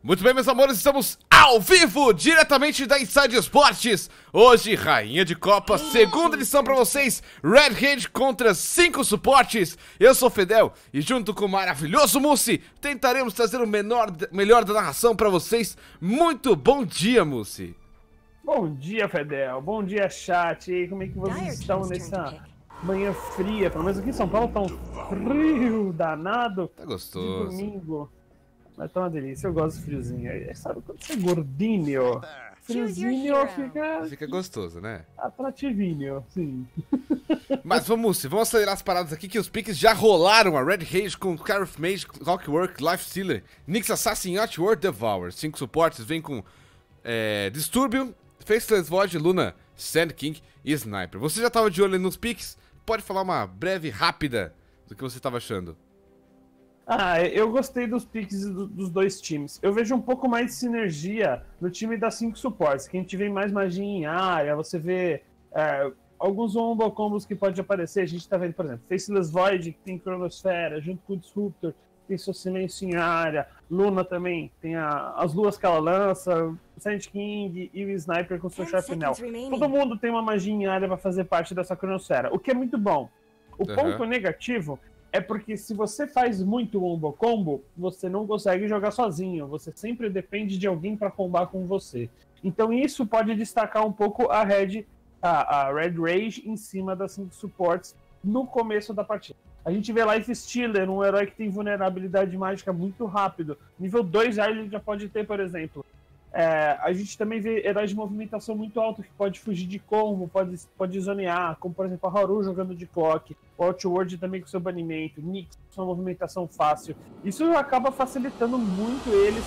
Muito bem, meus amores, estamos ao vivo, diretamente da Inside Esportes. Hoje, Rainha de Copa, segunda edição pra vocês, Red Cage contra 5 suportes. Eu sou o Fedel e junto com o maravilhoso Mussi, tentaremos trazer o melhor da narração pra vocês. Muito bom dia, Mussi. Bom dia, Fedel. Bom dia, chat. E como é que vocês estão nessa manhã fria? Pelo menos aqui em São Paulo tá um frio danado. Tá gostoso. De domingo. Mas tá uma delícia, eu gosto de friozinho. Sabe quando você é gordinho? Friozinho Fica gostoso, né? Atrativinho, sim. Mas vamos acelerar as paradas aqui, que os piques já rolaram. A Red Cage com Carif Mage, Clockwork, Lifestealer, Nyx Assassin, Outward, Devour. 5 suportes vem com Disturbio, Faceless Void, Luna, Sand King e Sniper. Você já tava de olho nos piques? Pode falar uma breve, rápida do que você tava achando. Eu gostei dos picks dos dois times. Eu vejo um pouco mais de sinergia no time das 5 suportes, que a gente vê mais magia em área, você vê alguns wombo combos que pode aparecer. A gente tá vendo, por exemplo, Faceless Void, que tem Cronosfera, junto com o Disruptor, tem seu silêncio em área. Luna também tem as luas que ela lança, o Sand King e o Sniper com seu Sharpnel. Todo mundo tem uma magia em área para fazer parte dessa Cronosfera, o que é muito bom. O ponto negativo é porque se você faz muito wombo combo, você não consegue jogar sozinho. Você sempre depende de alguém para combar com você. Então isso pode destacar um pouco a Red Rage em cima das 5 suportes no começo da partida. A gente vê Lifestealer, um herói que tem vulnerabilidade mágica muito rápido. Nível 2 ele já pode ter, por exemplo. A gente também vê heróis de movimentação muito alto que pode fugir de combo, pode zonear, como por exemplo a Haru jogando de clock, o Outward também com seu banimento, Nyx com sua movimentação fácil. Isso acaba facilitando muito eles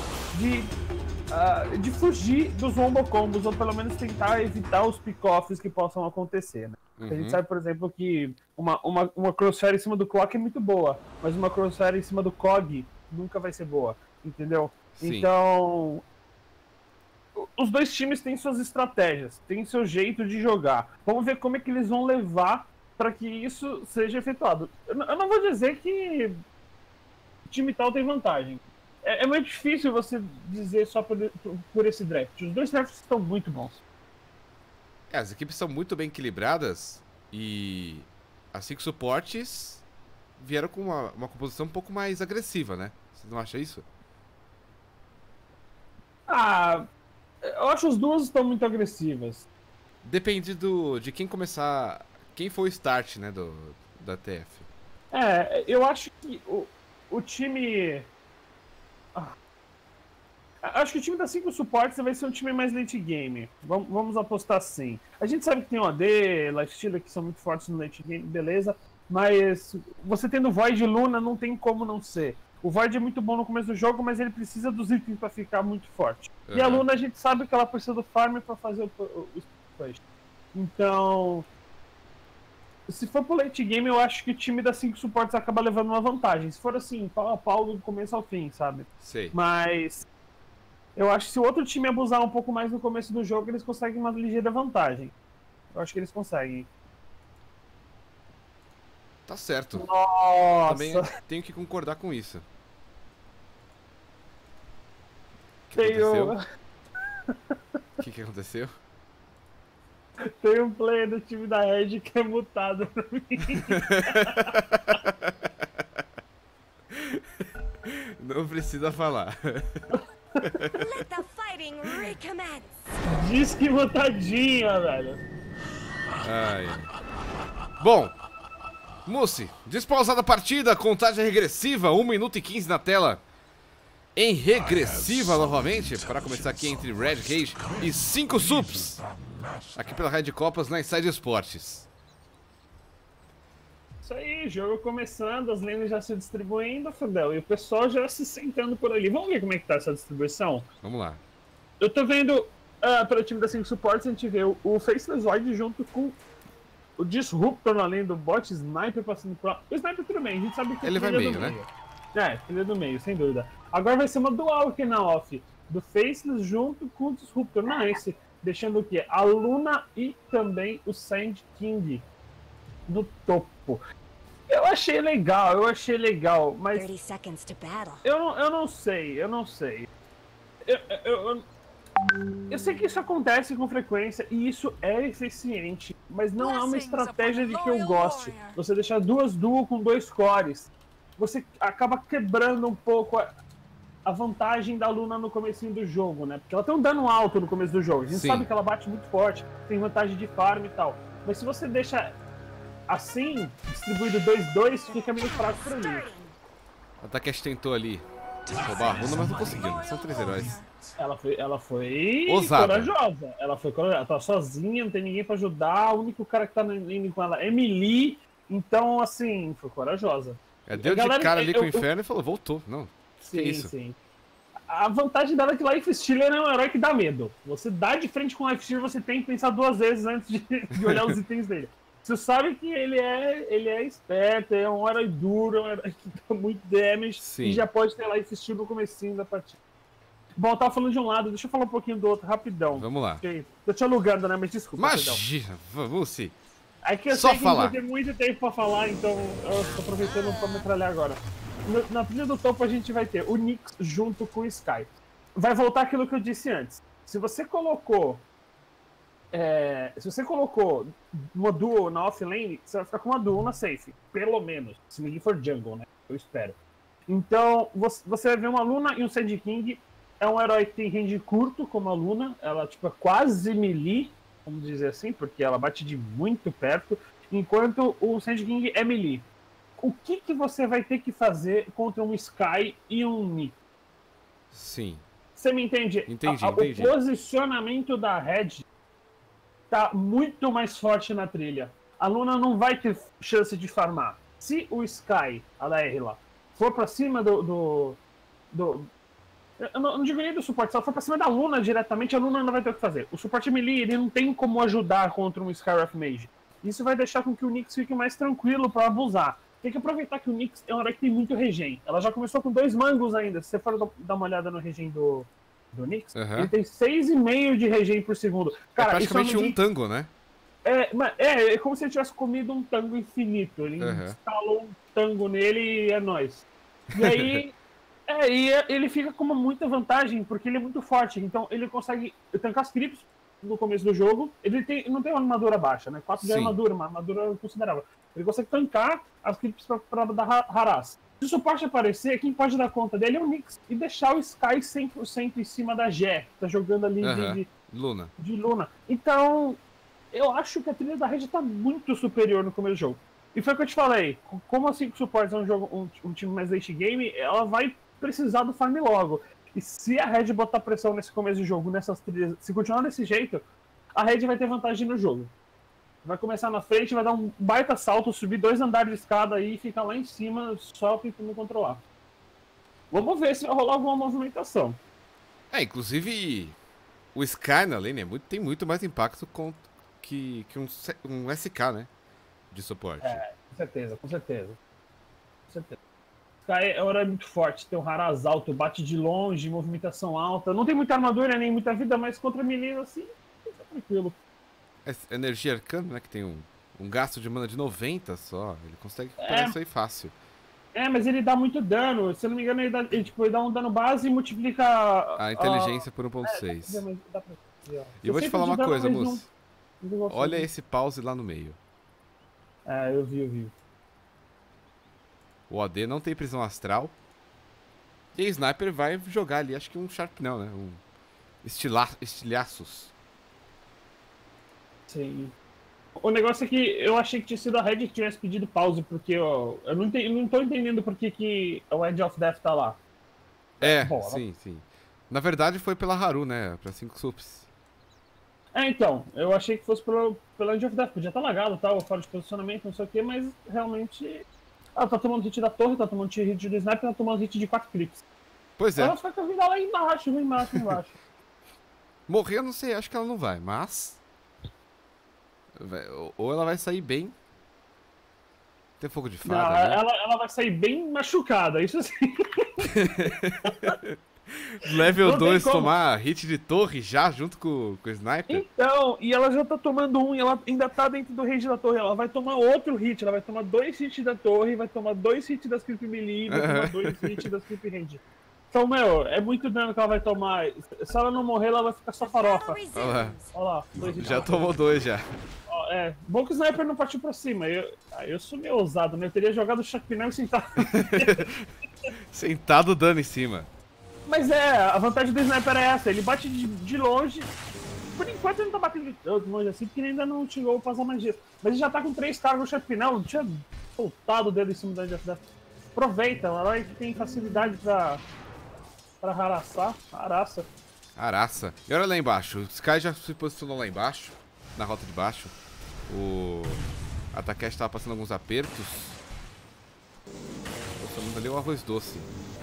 de fugir dos wombo combos, ou pelo menos tentar evitar os pick-offs que possam acontecer, né? A gente sabe, por exemplo, que uma crossfire em cima do clock é muito boa, mas uma crossfire em cima do cog nunca vai ser boa, entendeu? Sim. Então os dois times têm suas estratégias, têm seu jeito de jogar. Vamos ver como é que eles vão levar para que isso seja efetuado. Eu não vou dizer que o time tal tem vantagem. É muito difícil você dizer só por esse draft. Os dois drafts estão muito bons. As equipes são muito bem equilibradas e as 5 suportes vieram com uma composição um pouco mais agressiva, né? Você não acha isso? Eu acho que as duas estão muito agressivas. Depende de quem começar. Quem foi o start, né, da TF. Eu acho que o time. Acho que o time das 5 suportes vai ser um time mais late game. Vamos apostar assim. A gente sabe que tem o AD, Lifestealer, que são muito fortes no late game, beleza. Mas você tendo Void e Luna, não tem como não ser. O Void é muito bom no começo do jogo, mas ele precisa dos itens para ficar muito forte. E a Luna, a gente sabe que ela precisa do farm para fazer o push. Então, se for pro late game, eu acho que o time das 5 suportes acaba levando uma vantagem. Se for assim, pau a pau do começo ao fim, sabe? Sei. Mas eu acho que se o outro time abusar um pouco mais no começo do jogo, eles conseguem uma ligeira vantagem. Eu acho que eles conseguem. Tá certo. Nossa! Também tenho que concordar com isso. O que aconteceu? Tem um player do time da Red que é mutado pra mim. Não precisa falar. Let the fighting recommence. Diz que mutadinha, velho. Bom, Mussi, despausada a partida, contagem regressiva, 1 minuto e 15 na tela. Em regressiva novamente, para começar aqui entre Red Cage e 5 subs. Aqui pela Red Copas na Inside Esportes. Isso aí, jogo começando, as lanes já se distribuindo, Fidel, e o pessoal já se sentando por ali. Vamos ver como é que tá essa distribuição? Vamos lá. Eu tô vendo, pelo time das 5 suportes, a gente vê o Faceless Void junto com o Disruptor na lane do bot, Sniper passando por lá. O Sniper tudo bem, a gente sabe que ele vai meio, né? Ele é do meio, sem dúvida. Agora vai ser uma dual aqui na off, do Faceless junto com o Disruptor, nice. Deixando o quê? A Luna e também o Sand King no topo. Eu achei legal, mas eu não sei. Eu, eu sei que isso acontece com frequência e isso é eficiente, mas não é uma estratégia de que eu goste. Você deixar duas duo com 2 cores, você acaba quebrando um pouco a vantagem da Luna no comecinho do jogo, né? Porque ela tem um dano alto no começo do jogo. A gente Sim. sabe que ela bate muito forte, tem vantagem de farm e tal. Mas se você deixa assim, distribuído 2-2, fica meio fraco pra mim. A Takeshi tentou ali roubar a runa, mas não conseguiu. São 3 heróis. Ela foi Ousada. corajosa. Ela foi corajosa. Ela tá sozinha, não tem ninguém pra ajudar. O único cara que tá indo com ela é Melee. Então, assim, foi corajosa. Deu de cara ali com o inferno e falou, voltou. Não, sim, que isso? Sim. A vantagem dela é que Life Stealer é um herói que dá medo. Você dá de frente com o Life Stealer, você tem que pensar 2 vezes antes de olhar os itens dele. Você sabe que ele é esperto, é um herói duro, é um herói que dá muito damage. Sim. E já pode ter Life Steal no comecinho da partida. Bom, eu tava falando de um lado, deixa eu falar um pouquinho do outro, rapidão. Vamos lá. Okay. Tô te alugando, né? Mas desculpa. Imagina, vamos sim. É que eu Só sei que falar. não tem muito tempo pra falar, então eu tô aproveitando pra metralhar agora. Na trilha do topo a gente vai ter o Nyx junto com o Sky. Vai voltar aquilo que eu disse antes. Se você colocou uma duo na offlane, você vai ficar com uma duo na safe. Pelo menos. Se ninguém for jungle, né? Eu espero. Então, você vai ver uma Luna e um Sand King. É um herói que tem range curto, como a Luna. Ela, tipo, é quase melee, vamos dizer assim, porque ela bate de muito perto. Enquanto o Sand King é melee. O que você vai ter que fazer contra um Sky e um Nyx? Sim. Você me entende? Entendi. O posicionamento da Red tá muito mais forte na trilha. A Luna não vai ter chance de farmar. Se o Sky, a DR lá, for pra cima eu não digo nem do suporte, se ela for pra cima da Luna diretamente, a Luna não vai ter o que fazer. O suporte melee, ele não tem como ajudar contra um Skywrath Mage. Isso vai deixar com que o Nyx fique mais tranquilo pra abusar. Tem que aproveitar que o Nyx é um herói que tem muito regen. Ela já começou com 2 mangos ainda. Se você for dar uma olhada no regen do Nyx, ele tem 6,5 de regen por segundo. Cara, é praticamente um tango, né? É como se ele tivesse comido um tango infinito. Ele instalou um tango nele e é nóis. E aí, ele fica com muita vantagem, porque ele é muito forte. Então ele consegue tancar as creeps no começo do jogo. Ele não tem uma armadura baixa, né? 4 de armadura, uma armadura considerável. Ele consegue tancar as creeps pra dar harass. Se o suporte aparecer, quem pode dar conta dele é o Nyx. E deixar o Sky 100% em cima da Jé, que tá jogando ali de Luna. Então, eu acho que a trilha da Red tá muito superior no começo do jogo. E foi o que eu te falei. Como a 5 Supports é um time mais late game, ela vai precisar do farm logo. E se a Red botar pressão nesse começo de jogo, nessas trilhas, se continuar desse jeito, a Red vai ter vantagem no jogo. Vai começar na frente, vai dar um baita salto, subir 2 andares de escada aí e ficar lá em cima só tentando controlar. Vamos ver se vai rolar alguma movimentação. Inclusive o Sky na lane tem muito mais impacto que um SK, né? De suporte. Com certeza. Sky é um herói muito forte, tem um Haraz alto, bate de longe, movimentação alta. Não tem muita armadura nem muita vida, mas contra menino assim, fica tranquilo. Energia arcana, né? Que tem um gasto de mana de 90 só. Ele consegue recuperar isso aí fácil. Mas ele dá muito dano. Se eu não me engano, ele dá um dano base e multiplica a inteligência por 1.6. E eu vou te falar uma coisa, moço. Olha esse pause lá no meio. Eu vi. O AD não tem prisão astral. E a Sniper vai jogar ali, acho que um Sharpnel, né? Um estilhaços. Sim. O negócio é que eu achei que tinha sido a Red que tivesse pedido pause, porque eu não tô entendendo por que o Edge of Death tá lá. Bom, sim. Na verdade foi pela Haru, né? Pra 5 subs. Então, eu achei que fosse pela Edge of Death. Podia estar lagado, tal, fora de posicionamento, não sei o que, mas realmente... Ela tá tomando hit da torre, tá tomando hit do sniper, tá tomando hit de 4 clips. Pois é. Ela fica com a vida lá embaixo. Morrer eu não sei, acho que ela não vai, mas... Ou ela vai sair bem. Tem fogo de fada. Não, né? ela vai sair bem machucada, isso sim. Level 2 tomar hit de torre já junto com o sniper. Então, e ela já tá tomando um, e ela ainda tá dentro do range da torre. Ela vai tomar outro hit, ela vai tomar 2 hits da torre, vai tomar 2 hits das creep melee, vai tomar 2 hits das creep range. Então, meu, é muito dano que ela vai tomar. Se ela não morrer, ela vai ficar só farofa. Battle Olha lá. resumes. Olha lá. 2 de Já dano. tomou 2 já. Ó, bom que o sniper não partiu pra cima. Eu sou meio ousado, né? Eu teria jogado o Chuck Pneu e sentado. Sentado dando em cima. Mas a vantagem do sniper é essa. Ele bate de longe. Por enquanto ele não tá batendo de longe assim, porque ele ainda não chegou a passar magia. Mas ele já tá com 3 caras no Chuck Pneu. Não tinha soltado o dedo em cima da Jeff. Aproveita, ela que tem facilidade pra harassar. Araça. E olha lá embaixo. O Sky já se posicionou lá embaixo. Na rota de baixo. A Takeshi tava passando alguns apertos. Posicionando ali o arroz doce.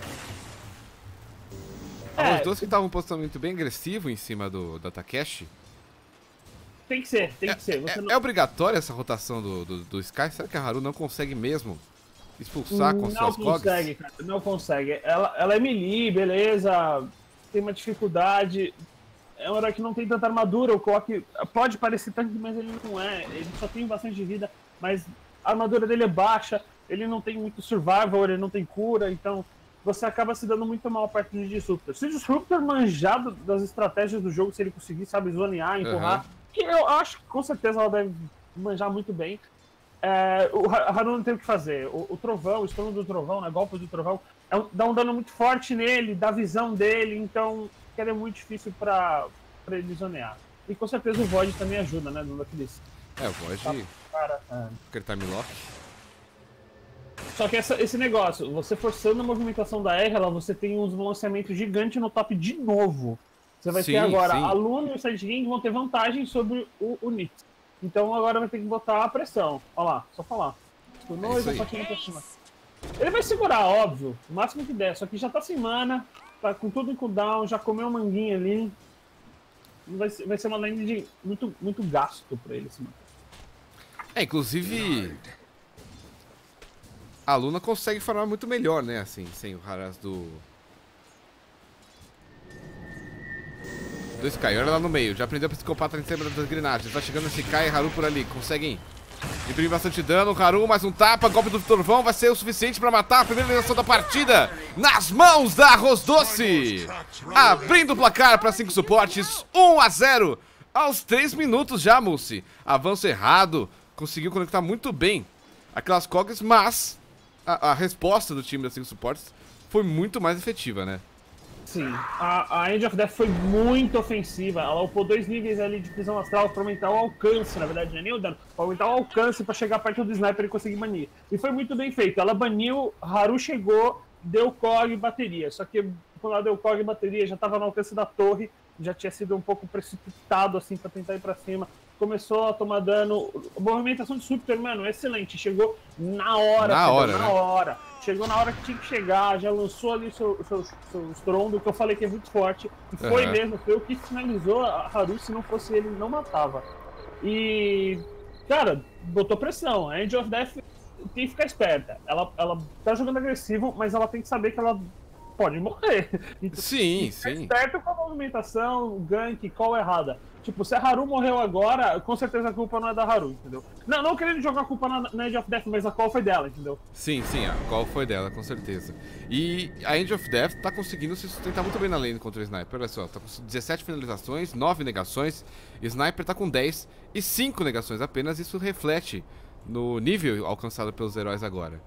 Arroz doce que tava um posicionamento bem agressivo em cima da Takeshi. Tem que ser. Você não... É obrigatória essa rotação do Sky? Será que a Haru não consegue mesmo expulsar com suas cogs? Não consegue, cara. Não consegue. Ela é melee, beleza. Tem uma dificuldade. É uma hora que não tem tanta armadura. O Clock pode parecer tanque, mas ele não é. Ele só tem bastante vida, mas a armadura dele é baixa. Ele não tem muito survival, ele não tem cura, então você acaba se dando muito mal a parte de Disruptor. Se o Disruptor manjado das estratégias do jogo, se ele conseguir, sabe, zonear, empurrar, que eu acho que com certeza ela deve manjar muito bem. O Haru não tem o que fazer. O trovão, o stun do trovão, né, golpe do trovão, dá um dano muito forte nele, da visão dele, então é muito difícil pra ele zonear. E com certeza o Void também ajuda, né, no daqueles... O Void... Porque ele tá Milok. Só que esse negócio, você forçando a movimentação da R, você tem uns balanceamentos gigantes no top de novo. Você vai ter agora, a Luna e o Side Gang vão ter vantagem sobre o Nyx. Então agora vai ter que botar a pressão. Olha lá, só falar. Stunou e tá partindo pra cima. Ele vai segurar, óbvio, o máximo que der. Só que já tá sem mana, tá com tudo em cooldown, já comeu uma manguinha ali. Vai ser uma lane de muito gasto pra ele se manter. Inclusive... A Luna consegue farmar muito melhor, né, assim, sem o harass do Sky. Olha lá no meio, já aprendeu a psicopata em cima das engrenagens. Tá chegando esse Sky e Haru por ali, conseguem imprimir bastante dano. Haru, mais um tapa, golpe do Torvão vai ser o suficiente pra matar a primeira eliminação da partida. Nas mãos da Arroz Doce. Abrindo o placar para 5 suportes, 1-0 aos 3 minutos já, Mussi. Avanço errado, conseguiu conectar muito bem aquelas cogs, mas... A resposta do time das 5 suportes foi muito mais efetiva, né? Sim, a End of Death foi muito ofensiva. Ela upou 2 níveis ali de prisão astral pra aumentar o alcance, na verdade, não é nem o dano, pra aumentar o alcance pra chegar perto do sniper e conseguir banir. E foi muito bem feito. Ela baniu, Haru chegou, deu cog e bateria. Só que quando ela deu cog e bateria, já tava no alcance da torre, já tinha sido um pouco precipitado assim pra tentar ir pra cima. Começou a tomar dano. A movimentação de Super, mano, excelente. Chegou na hora. Na né? hora. Chegou na hora que tinha que chegar, já lançou ali seu estrondo, que eu falei que é muito forte. E foi mesmo, foi o que finalizou a Haru. Se não fosse ele, não matava. E, cara, botou pressão. A End of Death tem que ficar esperta. Ela tá jogando agressivo, mas ela tem que saber que ela pode morrer. Então, sim. Esperto com a movimentação, gank, call errada. Tipo, se a Haru morreu agora, com certeza a culpa não é da Haru, entendeu? Não querendo jogar a culpa na End of Death, mas a call foi dela, entendeu? Sim, a call foi dela, com certeza. E a End of Death tá conseguindo se sustentar muito bem na lane contra o Sniper. Olha só, tá com 17 finalizações, 9 negações. Sniper tá com 10 e 5 negações apenas. Isso reflete no nível alcançado pelos heróis agora.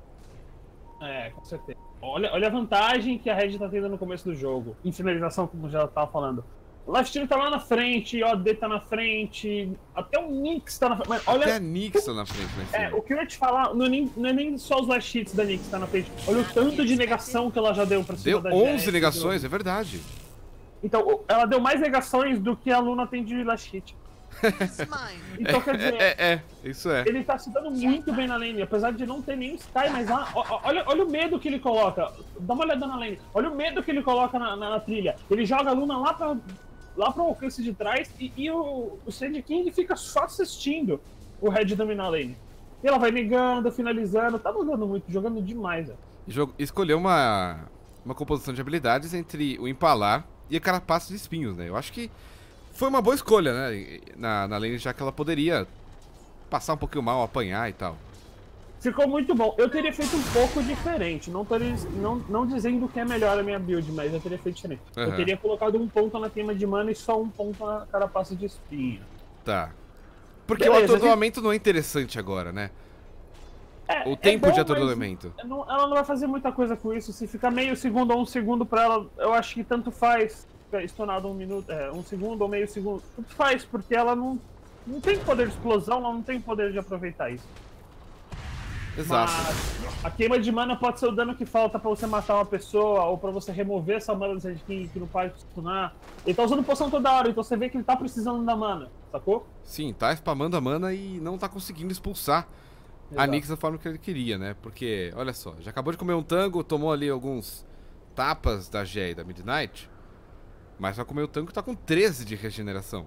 Com certeza. Olha a vantagem que a Red tá tendo no começo do jogo. Em finalização, como já tava falando. O Lifesteal tá lá na frente, OD tá na frente, até o Nyx tá na frente. Até a Nyx tá na frente, né? O que eu ia te falar, não é nem só os last hits da Nyx tá na frente. Olha o tanto de negação que ela já deu pra cima da Deu 11 Jett, negações, é verdade. Então, ela deu mais negações do que a Luna tem de last hit. Então, quer dizer, isso é. Ele tá se dando muito bem na lane, apesar de não ter nenhum Sky, mas olha o medo que ele coloca. Dá uma olhada na lane. Olha o medo que ele coloca na trilha. Ele joga a Luna lá pro alcance de trás e o Sand King fica só assistindo o Red dominar a lane. E ela vai negando, finalizando, tá jogando muito, jogando demais. Escolheu uma composição de habilidades entre o Empalar e a Carapaça de Espinhos, né? Eu acho que foi uma boa escolha, né? Na lane, já que ela poderia passar um pouquinho mal, apanhar e tal. Ficou muito bom. Eu teria feito um pouco diferente. Não dizendo que é melhor a minha build, mas eu teria feito diferente. Uhum. Eu teria colocado um ponto na queima de mana e só um ponto na carapaça de espinho. Tá. Porque Beleza, o atordoamento não é interessante agora, né? O tempo bom, de mas atordoamento. ela não vai fazer muita coisa com isso. Se ficar meio segundo ou um segundo pra ela, eu acho que tanto faz. Stunado um minuto, um segundo ou meio segundo. Tanto faz, porque ela não tem poder de explosão, ela não tem poder de aproveitar isso. Exato. Mas a queima de mana pode ser o dano que falta pra você matar uma pessoa ou pra você remover essa mana do Sand King que não pode stunar. Ele tá usando poção toda hora, então você vê que ele tá precisando da mana, sacou? Sim, tá spamando a mana e não tá conseguindo expulsar a Nyx da forma que ele queria, né? Porque, olha só, já acabou de comer um tango, tomou ali alguns tapas da Gé e da Midnight, mas vai comer o tango que tá com 13 de regeneração.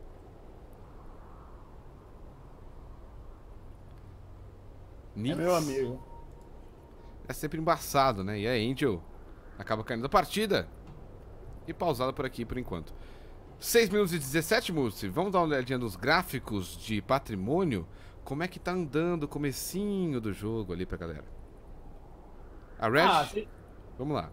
Nyx É meu amigo. é sempre embaçado, né? E a Angel acaba caindo da partida. E pausada por aqui por enquanto. 6 minutos e 17, Murci. Vamos dar uma olhadinha nos gráficos de patrimônio. Como é que tá andando o comecinho do jogo ali pra galera. A Red... Vamos lá.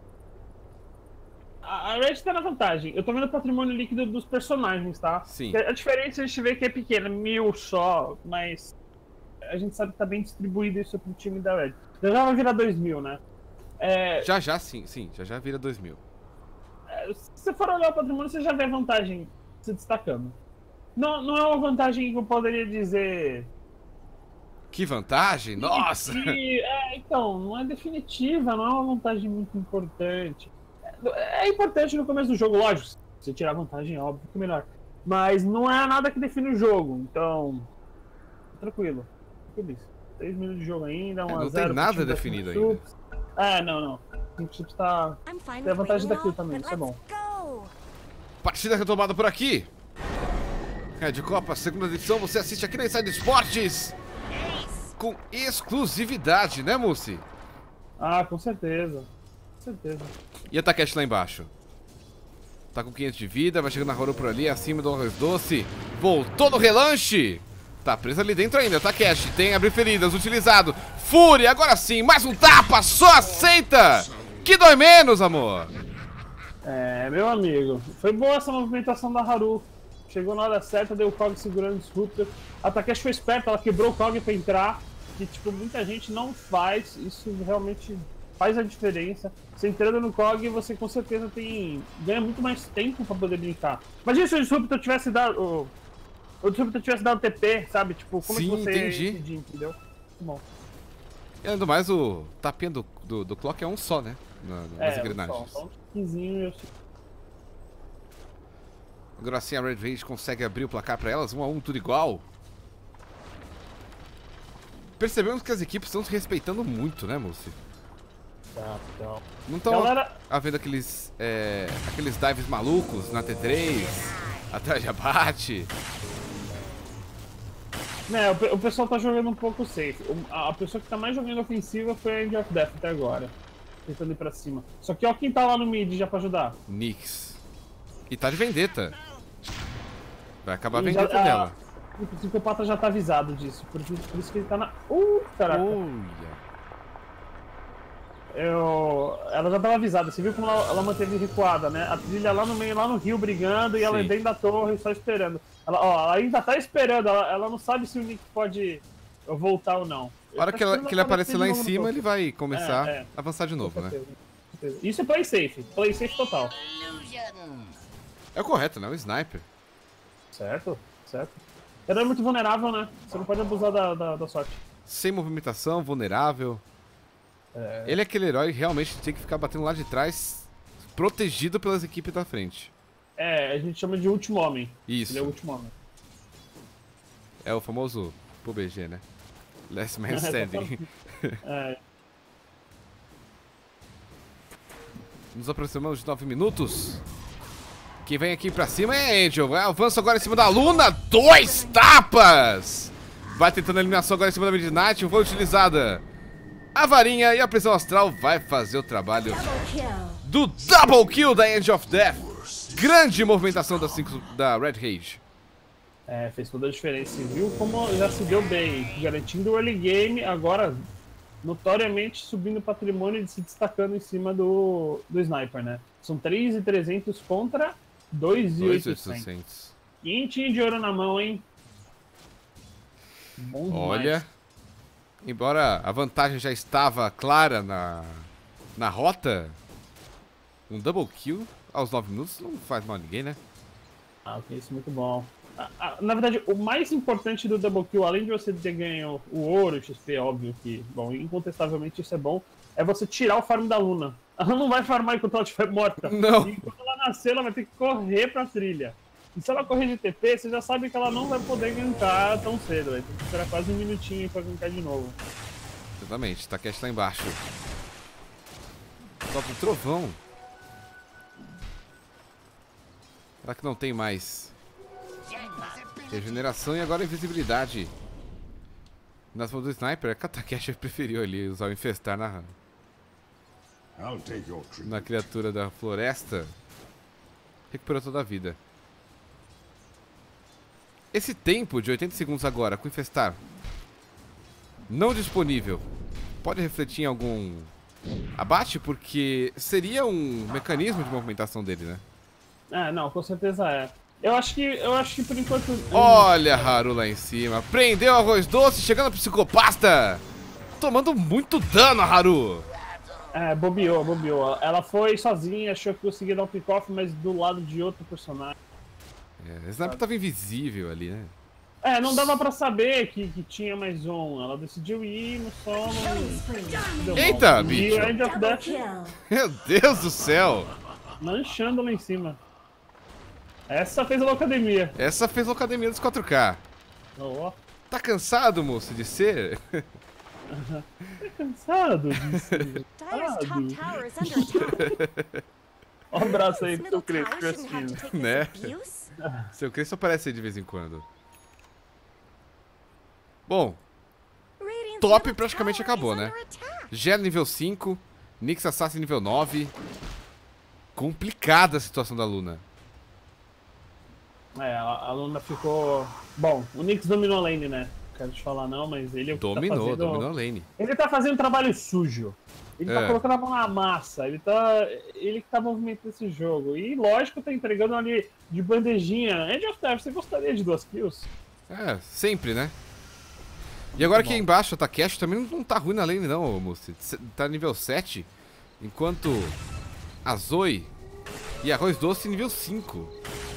A Red tá na vantagem. Eu tô vendo o patrimônio líquido dos personagens, tá? Sim. A diferença a gente vê que é pequena, 1000 só, mas a gente sabe que tá bem distribuído isso pro time da Red. Já vai virar 2000, né? Sim, já vira 2000. Se você for olhar o patrimônio, você já vê a vantagem se destacando. Não é uma vantagem que eu poderia dizer... Que vantagem? Nossa! Então, não é definitiva, não é uma vantagem muito importante. É importante no começo do jogo, lógico. Se você tirar vantagem, é óbvio que é melhor. Mas não é nada que define o jogo, então... Tranquilo. 3 minutos de jogo ainda, 1 a 0. Não tem nada definido ainda. Não. O Chips tá... Tem a vantagem daquilo também, isso é bom. Partida retomada por aqui. Red Copa, segunda edição, você assiste aqui na Inside Esportes. Com exclusividade, né, Mussi? Ah, com certeza. Com certeza. E a Takeshi lá embaixo? Tá com 500 de vida, vai chegando na Haru por ali, acima do arroz doce. Voltou no relanche. Tá preso ali dentro ainda, Takeshi. Tem abrir feridas, utilizado. Fúria, agora sim, mais um tapa, só aceita. Que dói menos, amor. Meu amigo. Foi boa essa movimentação da Haru. Chegou na hora certa, deu o Kog segurando o disruptor. A Takeshi foi esperta, ela quebrou o Kog pra entrar. Que, tipo, muita gente não faz. Isso realmente faz a diferença. Você entrando no Kog, você com certeza ganha muito mais tempo pra poder brincar. Imagina se o disruptor tivesse dado... O disruptor tivesse dado TP, sabe? Tipo, como Sim, que você entendi. ia impedir, entendeu? Muito bom. E ainda mais o tapinha do Clock é um só, né? Nas engrenagens. Só um tiquinzinho e eu... Agora sim a Red Rage consegue abrir o placar pra elas, 1 a 1, tudo igual. Percebemos que as equipes estão se respeitando muito, né, Mussi? Então. Não estão havendo aqueles dives malucos na T3, atrás de abate. Né, o pessoal tá jogando um pouco safe. A pessoa que tá mais jogando ofensiva foi a Angel of Death até agora. Tentando ir pra cima. Só que ó quem tá lá no mid já pra ajudar. Nyx. E tá de vendetta. Vai acabar a vendetta dela. O psicopata já tá avisado disso. Por isso que ele tá na... caraca. Ela já tava avisada. Você viu como ela manteve recuada, né? A trilha lá no meio, lá no rio, brigando. E ela dentro da torre, só esperando. Ela ainda tá esperando. Ela não sabe se o Nick pode voltar ou não. A hora que ele aparecer lá em cima, ele vai começar a avançar de novo, né? Isso é play safe. Play safe total. É o correto, né? O sniper. Certo. Ele é muito vulnerável, né? Você não pode abusar da sorte. Sem movimentação, vulnerável. Ele é aquele herói que realmente tem que ficar batendo lá de trás, protegido pelas equipes da frente. A gente chama de último homem. Isso. Ele é o último homem. É o famoso PUBG, né? Last Man Standing. Nos aproximamos de 9 minutos. Quem vem aqui pra cima é a Angel. Avança agora em cima da Luna. 2 tapas! Vai tentando a eliminação agora em cima da Midnight. Foi utilizada a varinha e a prisão astral vai fazer o trabalho do double kill da Angel of Death. Grande movimentação da Red Rage. É, fez toda a diferença. E viu como já se deu bem, garantindo o early game, agora notoriamente subindo o patrimônio e se destacando em cima do Sniper, né? São 3.300 contra 2.800. Quintinho de ouro na mão, hein? Bom demais. Olha, embora a vantagem já estava clara na rota, um double kill aos 9 minutos não faz mal a ninguém, né? Ah, ok, isso é muito bom. Na verdade, o mais importante do double kill, além de você ter ganho o ouro, o XP, óbvio que, bom, incontestavelmente isso é bom, é você tirar o farm da Luna. Ela não vai farmar enquanto ela estiver morta. Não. E quando ela nascer, ela vai ter que correr pra trilha. E se ela correr de TP, você já sabe que ela não vai poder gankar tão cedo. Vai ter que esperar quase um minutinho pra gankar de novo. Exatamente, Takeshi lá embaixo. Top do trovão. Será que não tem mais regeneração e agora invisibilidade? Nas mãos do Sniper, é que a Takeshi preferiu ali usar o infestar na criatura da floresta. Recuperou toda a vida. Esse tempo de 80 segundos agora com infestar não disponível pode refletir em algum abate? Porque seria um mecanismo de movimentação dele, né? É, não, com certeza é. Eu acho que por enquanto... Olha a Haru lá em cima. Prendeu o arroz doce, chegando pro psicopasta. Tomando muito dano a Haru. É, bobeou. Ela foi sozinha, achou que conseguia dar um pick-off, mas do lado de outro personagem. É, o Sniper tava invisível ali, né? É, não dava pra saber que tinha mais um. Ela decidiu ir no solo. Eita, E bicho. o End of Death Meu Deus do céu. manchando lá em cima. Essa fez a locademia. Essa fez a academia dos 4K. Ó, Tá cansado, moço, de ser? tá cansado disso. Dire's top tower is under attack. Um abraço aí This pro middle Chris tower shouldn't have to Crispino. take Né? this abuse. Seu Chris só aparece aí de vez em quando. Bom, Radiant's top middle praticamente tower acabou, is né? under attack. Gelo nível 5, Nyx Assassin nível 9. Complicada a situação da Luna. É, a Luna ficou... Bom, o Nyx dominou a lane, né? Não quero te falar não, mas ele é o que Dominou tá fazendo... a lane. Ele tá fazendo um trabalho sujo. Ele tá É. colocando a mão na massa. Ele que tá movimentando esse jogo. E lógico, tá entregando ali de bandejinha. End of Death, você gostaria de 2 kills? É, sempre, né? E agora aqui embaixo, a Takeshi também não tá ruim na lane não, moço. Tá nível 7, enquanto a Zoe e Arroz Doce nível 5.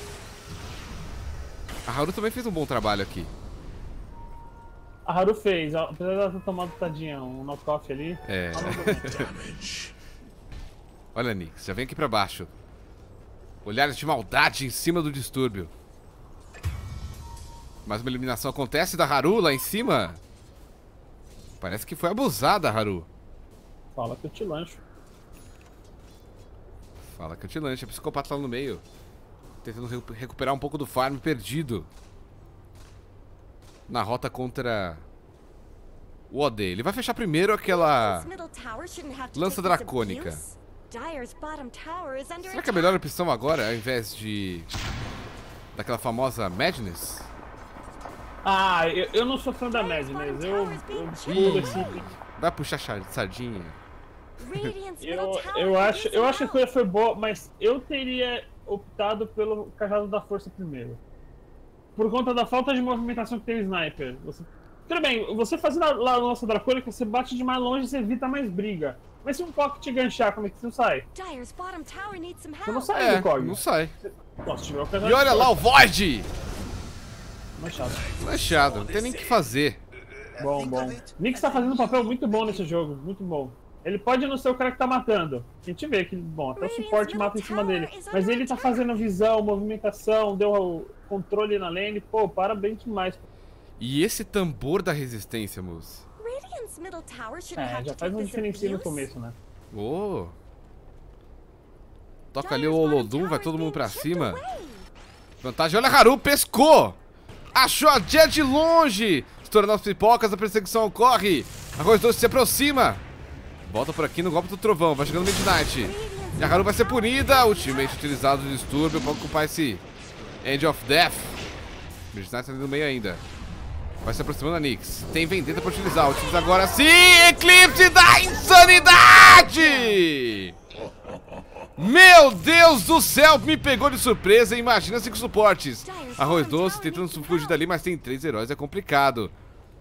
A Haru também fez um bom trabalho aqui. A Haru fez, apesar dela ter tomado, tadinha, um knockoff ali. É. Olha, Nyx, já vem aqui pra baixo. Olhares de maldade em cima do distúrbio. Mais uma eliminação acontece da Haru lá em cima. Parece que foi abusada a Haru. Fala que eu te lancho. Fala que eu te lanche, a psicopata lá no meio. Tentando recuperar um pouco do farm perdido. Na rota contra o OD. Ele vai fechar primeiro aquela This middle tower shouldn't have to lança take this dracônica. abuse. Dire's bottom tower is under Será que é a attack. melhor opção agora, ao invés de daquela famosa Madness? Ah, eu não sou fã da Madness. Eu pulo esse... Vai puxar sardinha? Radiant's middle tower Eu acho is que a down. escolha foi boa, mas eu teria optado pelo Cajado da Força primeiro. Por conta da falta de movimentação que tem o Sniper. Tudo bem, você fazendo a lança dracônica, você bate de mais longe e você evita mais briga. Mas se um Cog te ganchar, como é que você não sai? Dire's bottom tower needs some Você não help. sai do Cog. Não sai. Nossa, tiver o Cajado E olha da lá o Força. Void! Machado. Lanchado, não tem nem o que fazer. Bom. Nyx tá fazendo um papel muito bom nesse jogo, muito bom. Ele pode não ser o cara que tá matando. A gente vê que, bom, até o suporte mata em cima dele. Mas ele tá fazendo visão, movimentação, deu o controle na lane. Pô, parabéns demais. E esse tambor da resistência, moço? Radiant's middle tower shouldn't É, have já to faz take um this diferencinho no abuse. começo, né? Ô. Toca ali o Olodum, vai todo mundo pra cima. Vantagem, olha a Haru, pescou! Achou a Jet de longe! Estourando as pipocas, a perseguição ocorre. Arroz Doce se aproxima. Volta por aqui no golpe do trovão, vai chegando Midnight. E a Haru vai ser punida. Ultimate utilizado do distúrbio para ocupar esse End of Death. Midnight tá ali no meio ainda. Vai se aproximando a Nyx. Tem Vendetta pra utilizar. Utiliza agora sim! Eclipse da insanidade! Meu Deus do céu! Me pegou de surpresa. Imagina 5 suportes. Arroz doce tentando fugir dali, mas tem 3 heróis. É complicado.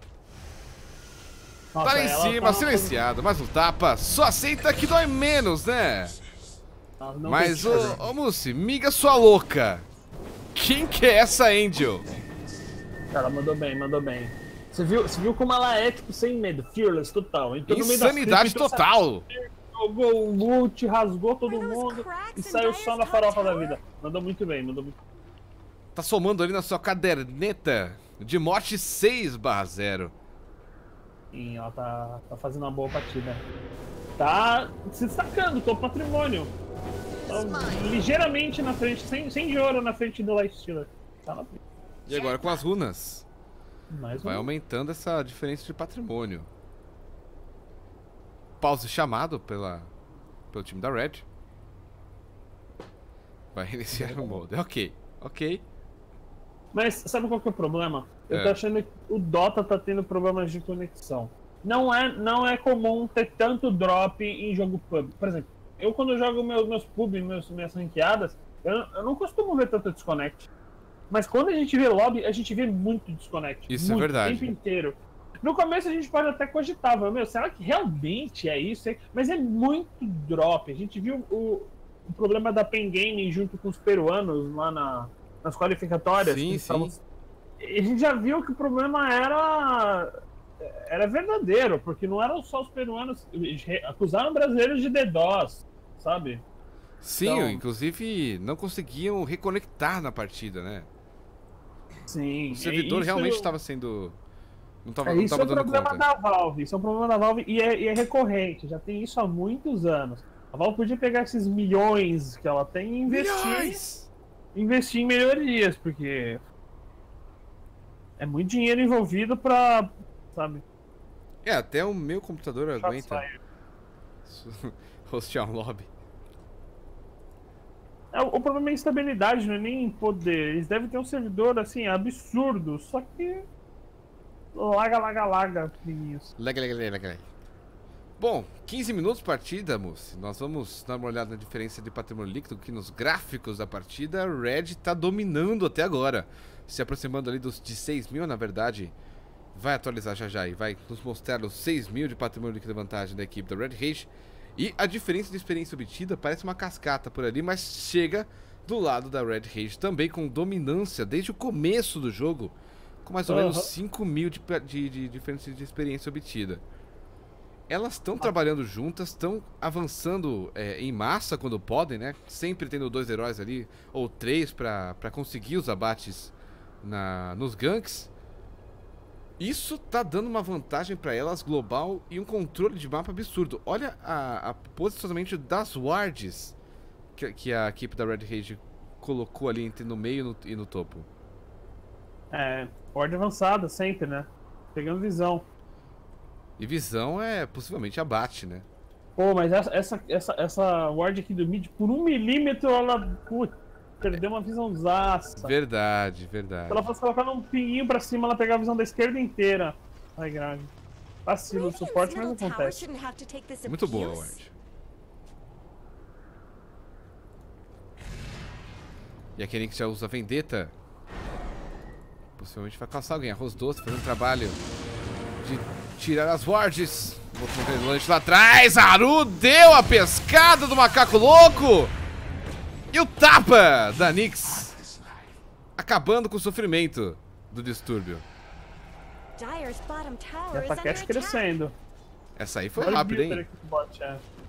Nossa, Tá lá em ela cima, tá- silenciado. Mais um tapa. Só aceita que dói menos, né? Ela não Mas, tem o que fazer. ô Mussi, miga sua louca. Quem que é essa Angel? Ela mandou bem, mandou bem. Você viu como ela é, tipo, sem medo, fearless, total. Entrou no meio das Insanidade tribos, total. Jogou o loot, rasgou todo Are those mundo cracks e in saiu só na Dyer's farofa da Tower? vida. Mandou muito bem, mandou muito. Tá somando ali na sua caderneta de morte 6/0. Sim, ela tá fazendo uma boa partida. Tá se destacando, tô patrimônio. Tá ligeiramente na frente, sem de ouro na frente do Lifestealer. Tá na frente. E agora com as runas. Mais Vai um. aumentando essa diferença de patrimônio. Pause chamado pelo time da Red. Vai reiniciar o modo. Ok, ok. Mas sabe qual que é o problema? Eu É. tô achando que o Dota tá tendo problemas de conexão. Não é comum ter tanto drop em jogo pub. Por exemplo, eu quando eu jogo meus pub, minhas ranqueadas, eu não costumo ver tanto desconnect. Mas quando a gente vê lobby, a gente vê muito desconnect. Isso é muito, verdade. O tempo inteiro. No começo a gente pode até cogitar, meu, será que realmente é isso? Mas é muito drop. A gente viu o problema da Pen Game junto com os peruanos lá nas qualificatórias. Sim, que sim. estavam- A gente já viu que o problema era verdadeiro, porque não eram só os peruanos. Acusaram brasileiros de DDoS, sabe? Sim, Então- inclusive não conseguiam reconectar na partida, né? Sim. O servidor isso- realmente estava sendo... Não tava, É, não isso tava é um dando problema conta. da Valve, isso é um problema da Valve e é recorrente, já tem isso há muitos anos. A Valve podia pegar esses milhões que ela tem e investir em melhorias, porque é muito dinheiro envolvido pra, sabe, É, até o meu computador aguenta satisfazer. hostear um lobby. O problema é a instabilidade, não é nem poder. Eles devem ter um servidor assim, absurdo, só que laga, isso. Lega. Bom, 15 minutos de partida, moço. Nós vamos dar uma olhada na diferença de patrimônio líquido aqui nos gráficos da partida. A Red tá dominando até agora. Se aproximando ali de 6 mil, na verdade. Vai atualizar já e vai nos mostrar os 6 mil de patrimônio líquido de vantagem da equipe da Red Rage. E a diferença de experiência obtida parece uma cascata por ali, mas chega do lado da Red Rage também com dominância desde o começo do jogo. Com mais ou menos 5 mil de diferença de experiência obtida. Elas estão trabalhando juntas, estão avançando em massa quando podem, né? Sempre tendo 2 heróis ali, ou 3 pra conseguir os abates nos ganks. Isso tá dando uma vantagem pra elas global e um controle de mapa absurdo. Olha a posicionamento das wards que a equipe da Red Rage colocou ali entre no meio e no topo. Ordem avançada sempre, né? Pegando visão. E visão é possivelmente abate, né? Pô, mas essa ward aqui do mid, por 1 milímetro, ela perdeu uma visãozaça. Verdade. Se ela fosse colocar um pinguinho pra cima, ela pegava a visão da esquerda inteira. Ai, grave. Vacilo de suporte, mas Radiant's middle tower acontece. shouldn't have to take this Muito boa a abuse. ward. E a Kenix já usa a Vendetta. Possivelmente vai caçar alguém. Arroz doce fazendo trabalho de tirar as wards. Botou um lanche lá atrás. Aru deu a pescada do macaco louco. E o tapa da Nyx. Acabando com o sofrimento do distúrbio. Dyer's bottom E tower a is under Takeshi attack. crescendo. Essa aí foi Olha o rápida, builder hein? aqui do bot,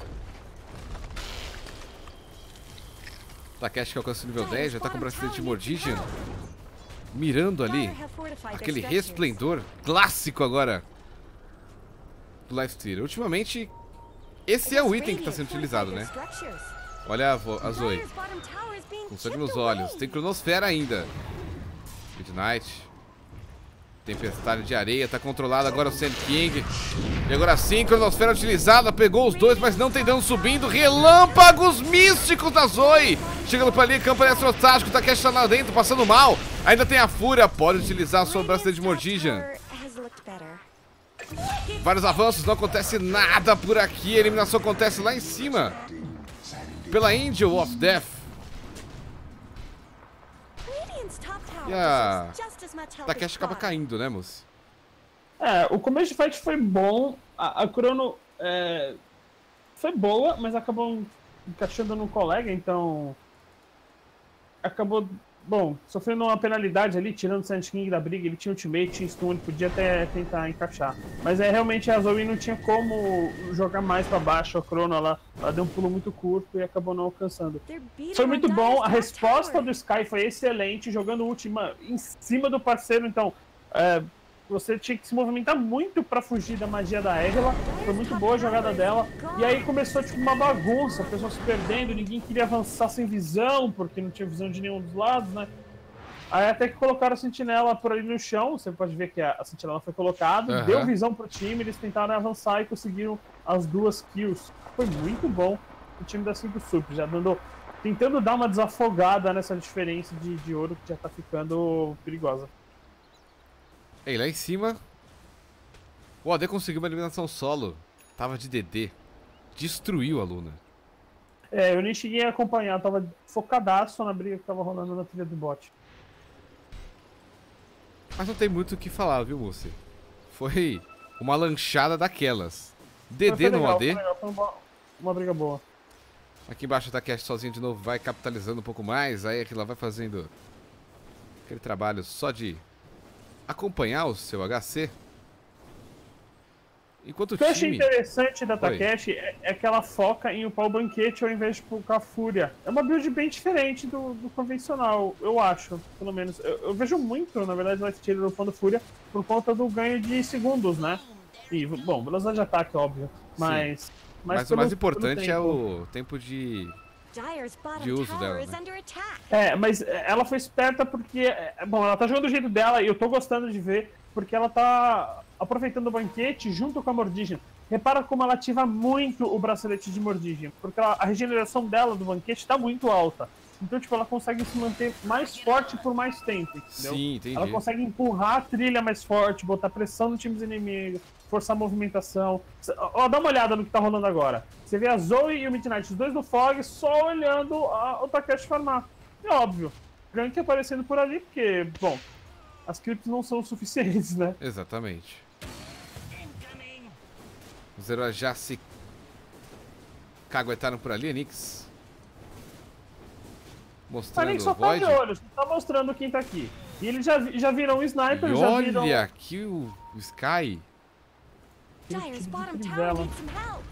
Takeshi que alcança o nível 10. Já tá com o bracelete de Mordigian. Mirando ali. Dire have fortified their Aquele structures. resplendor clássico agora do Lifestealer. Ultimamente, esse é o item que está sendo utilizado, né? Olha a Zoe, Dyer's bottom tower is being com sangue chipped nos olhos. away. Tem Cronosfera ainda. Midnight. Tempestade de areia, tá controlado agora o Sand King. E agora sim, Cronosfera utilizada, pegou os dois, mas não tem dano subindo. Relâmpagos místicos da Zoe. Chegando pra ali, campo eletrostático, o Takeshi tá lá dentro, passando mal. Ainda tem a Fúria, pode utilizar a sua bracelete de Mordigian. Has looked better. Vários avanços, não acontece nada por aqui. A eliminação acontece lá em cima. Pela Angel of Death. Radiant's top tower E a deserves just as much help Takeshi as acaba Spark. caindo, né, moço? O começo de fight foi bom, a Chrono foi boa, mas acabou encaixando no colega, então acabou, bom, sofrendo uma penalidade ali, tirando o Sand King da briga. Ele tinha ultimate, tinha stun, ele podia até tentar encaixar. Mas realmente a Zoe não tinha como jogar mais pra baixo. A Chrono, ela deu um pulo muito curto e acabou não alcançando. They're beating Foi on muito Dire's bom, a top resposta tower. do Sky foi excelente, jogando última em cima do parceiro, então você tinha que se movimentar muito pra fugir da magia da Angela. Foi muito boa a jogada dela. E aí começou tipo uma bagunça, a pessoa se perdendo, ninguém queria avançar sem visão, porque não tinha visão de nenhum dos lados, né? Aí até que colocaram a sentinela por ali no chão, você pode ver que a sentinela foi colocada, Aham. deu visão pro time, eles tentaram avançar e conseguiram as 2 kills. Foi muito bom o time da 5 Super, já tentando dar uma desafogada nessa diferença de ouro que já tá ficando perigosa. Ei, lá em cima, o AD conseguiu uma eliminação solo. Tava de DD. Destruiu a Luna. Eu nem cheguei a acompanhar, tava focadaço na briga que tava rolando na trilha do bot. Mas não tem muito o que falar, viu, Mussi? Foi uma lanchada daquelas. DD no legal, AD. foi legal, foi uma briga boa. Aqui embaixo o Takeshi sozinho de novo vai capitalizando um pouco mais. Aí aquilo lá vai fazendo aquele trabalho só de acompanhar o seu HC. Enquanto O o que eu achei time... interessante da Oi. Takeshi é que ela foca em upar o banquete ao invés de focar a fúria. É uma build bem diferente do convencional, eu acho, pelo menos. Eu vejo muito, na verdade, o Life Stealer upando fúria por conta do ganho de segundos, né? E, bom, velocidade de ataque, óbvio. Mas Mas o pelo- mais pelo importante é tempo. o tempo de... Dire's bottom de uso tower dela, is né? under attack. Mas ela foi esperta porque, bom, ela tá jogando do jeito dela e eu tô gostando de ver, porque ela tá aproveitando o banquete junto com a Mordigian. Repara como ela ativa muito o bracelete de Mordigian, porque a regeneração dela do banquete tá muito alta. Então, tipo, ela consegue se manter mais forte por mais tempo, entendeu? Sim, entendi. Ela consegue empurrar a trilha mais forte, botar pressão no time inimigo, forçar a movimentação. Ó, dá uma olhada no que tá rolando agora. Você vê a Zoe e o Midnight, os dois do Fog, só olhando o Takeshi farmar. É óbvio. Gank aparecendo por ali, porque, bom, as clips não são suficientes, né? Exatamente. Os heróis já se caguetaram por ali, Nix. A Mostrando Nick o só tá de Void. olho, só tá mostrando quem tá aqui. E eles já viram o sniper, E já viram... olha aqui o Sky. Dire's tipo de bottom tower trivela. needs some help.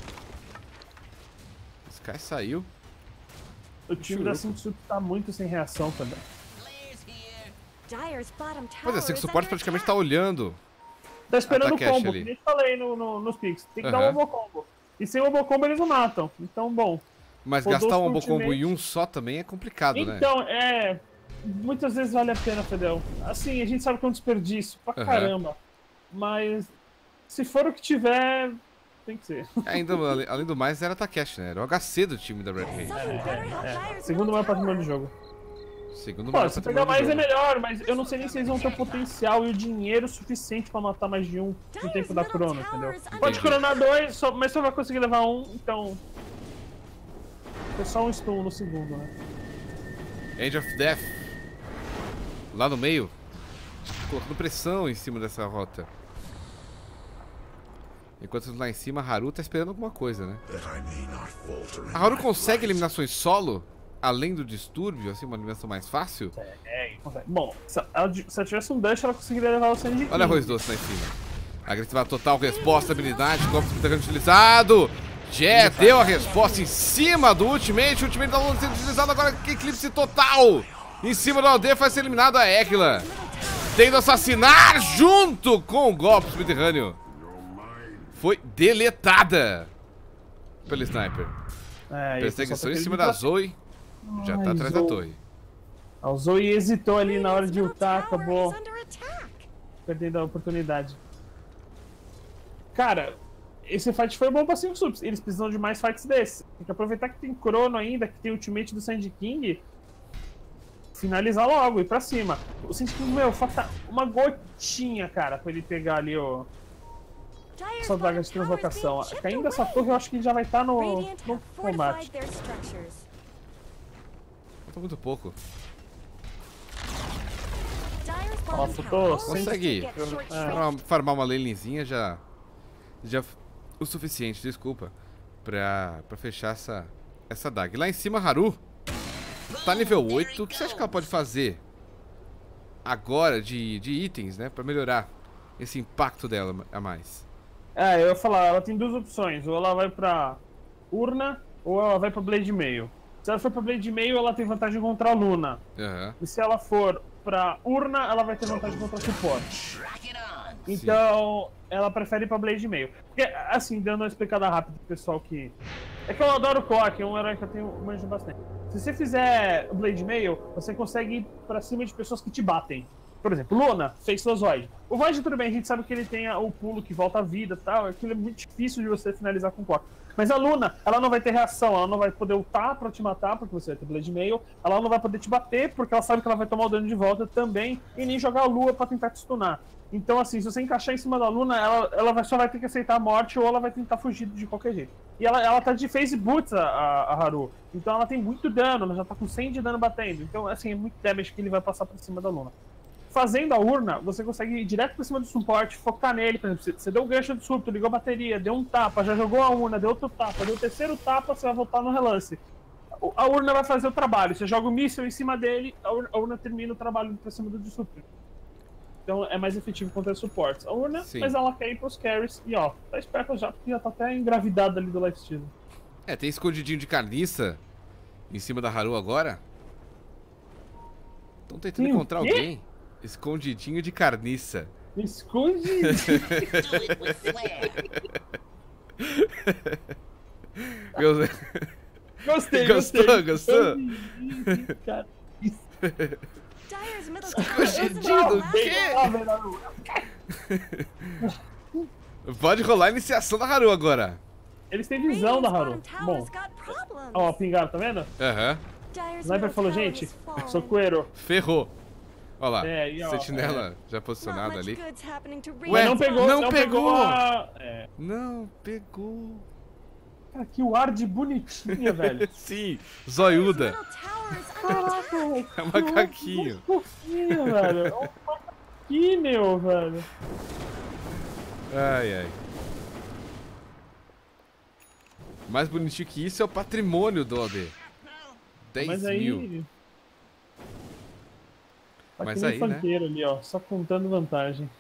O Sky saiu. O time da Churuco. 5 Sup tá muito sem reação também. Dire's bottom tower Pois é, assim, o is suporte under praticamente attack. tá olhando. Tá esperando o Takeshi combo, ali. que nem eu falei nos picks. Tem que dar Aham. um Obocombo. E sem o Obocombo eles não matam. Então, bom. Mas Rodou gastar um o Ombo Combo ultimate. em um só também é complicado, né? Então, muitas vezes vale a pena, Fedel. Assim, a gente sabe que é um desperdício pra Aham. caramba. Mas, se for o que tiver, tem que ser. Ainda, além do mais, era Takeshi, né? Era o HC do time da Red Raid. Someone better help Dire's Segundo middle maior patrimônio tower. do jogo. Segundo Pô, maior se patrimônio pegar do mais é jogo. melhor, mas eu não sei nem se eles vão ter o potencial e o dinheiro suficiente pra matar mais de um no tempo da Corona, entendeu? Pode coronar 2, mas só vai conseguir levar um, então... Foi só um stun no segundo, né? Angel of Death. Lá no meio. Colocando pressão em cima dessa rota. Enquanto lá em cima, a Haru tá esperando alguma coisa, né? A Haru consegue eliminações solo? Além do distúrbio, assim, uma eliminação mais fácil? Consegue. Bom, se ela tivesse um dash, ela conseguiria levar o Sandy King. Olha arroz doce lá em cima. Agressividade total, resposta, habilidade, golpe subterrâneo utilizado. Jet deu a resposta em cima do ultimate. O ultimate da Luna sendo utilizado agora. Que eclipse total. Em cima do AD vai ser eliminado a Ekla. Tendo assassinar junto com o golpe subterrâneo. Foi deletada pelo sniper. Perseguição em cima da Zoe. Já tá atrás da torre. A Zoe hesitou ali na hora de Dire's middle ultar, tower acabou is under attack. perdendo a oportunidade. Cara, esse fight foi bom pra 5 subs. Eles precisam de mais fights desses. Tem que aproveitar que tem Chrono ainda, que tem Ultimate do Sand King. Finalizar logo, ir pra cima. O Sand King, meu, falta uma gotinha, cara, pra ele pegar ali o... Dire's essa daga bottom de tower is translocação. being chipped Caindo essa away. torre, eu acho que ele já vai estar no Radiant have combate. fortified their structures. Falta muito pouco. Dire's Ó, bottom faltou tower Consegue get short É. shrinked. farmar uma lanezinha já o suficiente, desculpa, pra fechar essa daga. E lá em cima, Haru tá nível 8. O que você acha que ela pode fazer agora de itens, né? Pra melhorar esse impacto dela a mais. É, eu ia falar, ela tem duas opções. Ou ela vai pra Urna, ou ela vai pra Blade Mail. Se ela for pra Blade Mail, ela tem vantagem contra a Luna. Aham. E se ela for pra Urna, ela vai ter vantagem contra o suporte. Então, ela prefere ir pra Blade Mail. Porque, assim, dando uma explicada rápida pro pessoal que... É que eu adoro o Clock, é um herói que eu tenho manjo bastante. Se você fizer o Blade Mail, você consegue ir pra cima de pessoas que te batem. Por exemplo, Luna, Faceless Void. O Void, tudo bem, a gente sabe que ele tem o pulo que volta à vida e tal. Aquilo é muito difícil de você finalizar com o Clock. Mas a Luna, ela não vai ter reação, ela não vai poder ultar pra te matar, porque você vai ter Blade Mail. Ela não vai poder te bater, porque ela sabe que ela vai tomar o dano de volta também. E nem jogar a Lua pra tentar te stunar. Então, assim, se você encaixar em cima da Luna, ela só vai ter que aceitar a morte ou ela vai tentar fugir de qualquer jeito. E ela tá de phase boots, a Haru. Então ela tem muito dano, ela já tá com 100 de dano batendo. Então, assim, é muito damage que ele vai passar por cima da Luna. Fazendo a urna, você consegue ir direto pra cima do suporte, focar nele. Por exemplo, você deu o gancho de súbito, ligou a bateria, deu um tapa, já jogou a urna, deu outro tapa, deu o terceiro tapa, você vai voltar no relance. A urna vai fazer o trabalho. Você joga o míssil em cima dele, a urna termina o trabalho pra cima do disruptor. Então é mais efetivo contra suportes. A urna, Sim. mas ela quer ir pros carries. E ó, tá esperta já, porque já tá até engravidada ali do lifesteal. É, tem escondidinho de carniça em cima da Haru agora. Estão tentando Tem o encontrar quê? alguém. Escondidinho de carniça. Esconde! Eu- Gostei, Gostou, gostei. gostou? Cara, isso. Dire's middle tower Escondido, is o quê? Pode rolar a iniciação da Haru agora. Eles têm visão da Haru. Bom, ó, pingaram, tá vendo? Aham. O Sniper falou, gente, sou coelho. Ferrou. Olha lá. É, e ó, Sentinela já posicionada ali. Mas Ué, não pegou, não pegou. a... É. Não, pegou. Cara, que ward bonitinha, velho. Sim, zoiuda. Caraca, É um macaquinho. fofinho, velho. É um macaquinho, velho. Ai, ai. Mais bonitinho que isso é o patrimônio do OD. 10 Mas mil. aí... Tá Mas que nem aí, né? funkeiro ali, ó. Só contando vantagem.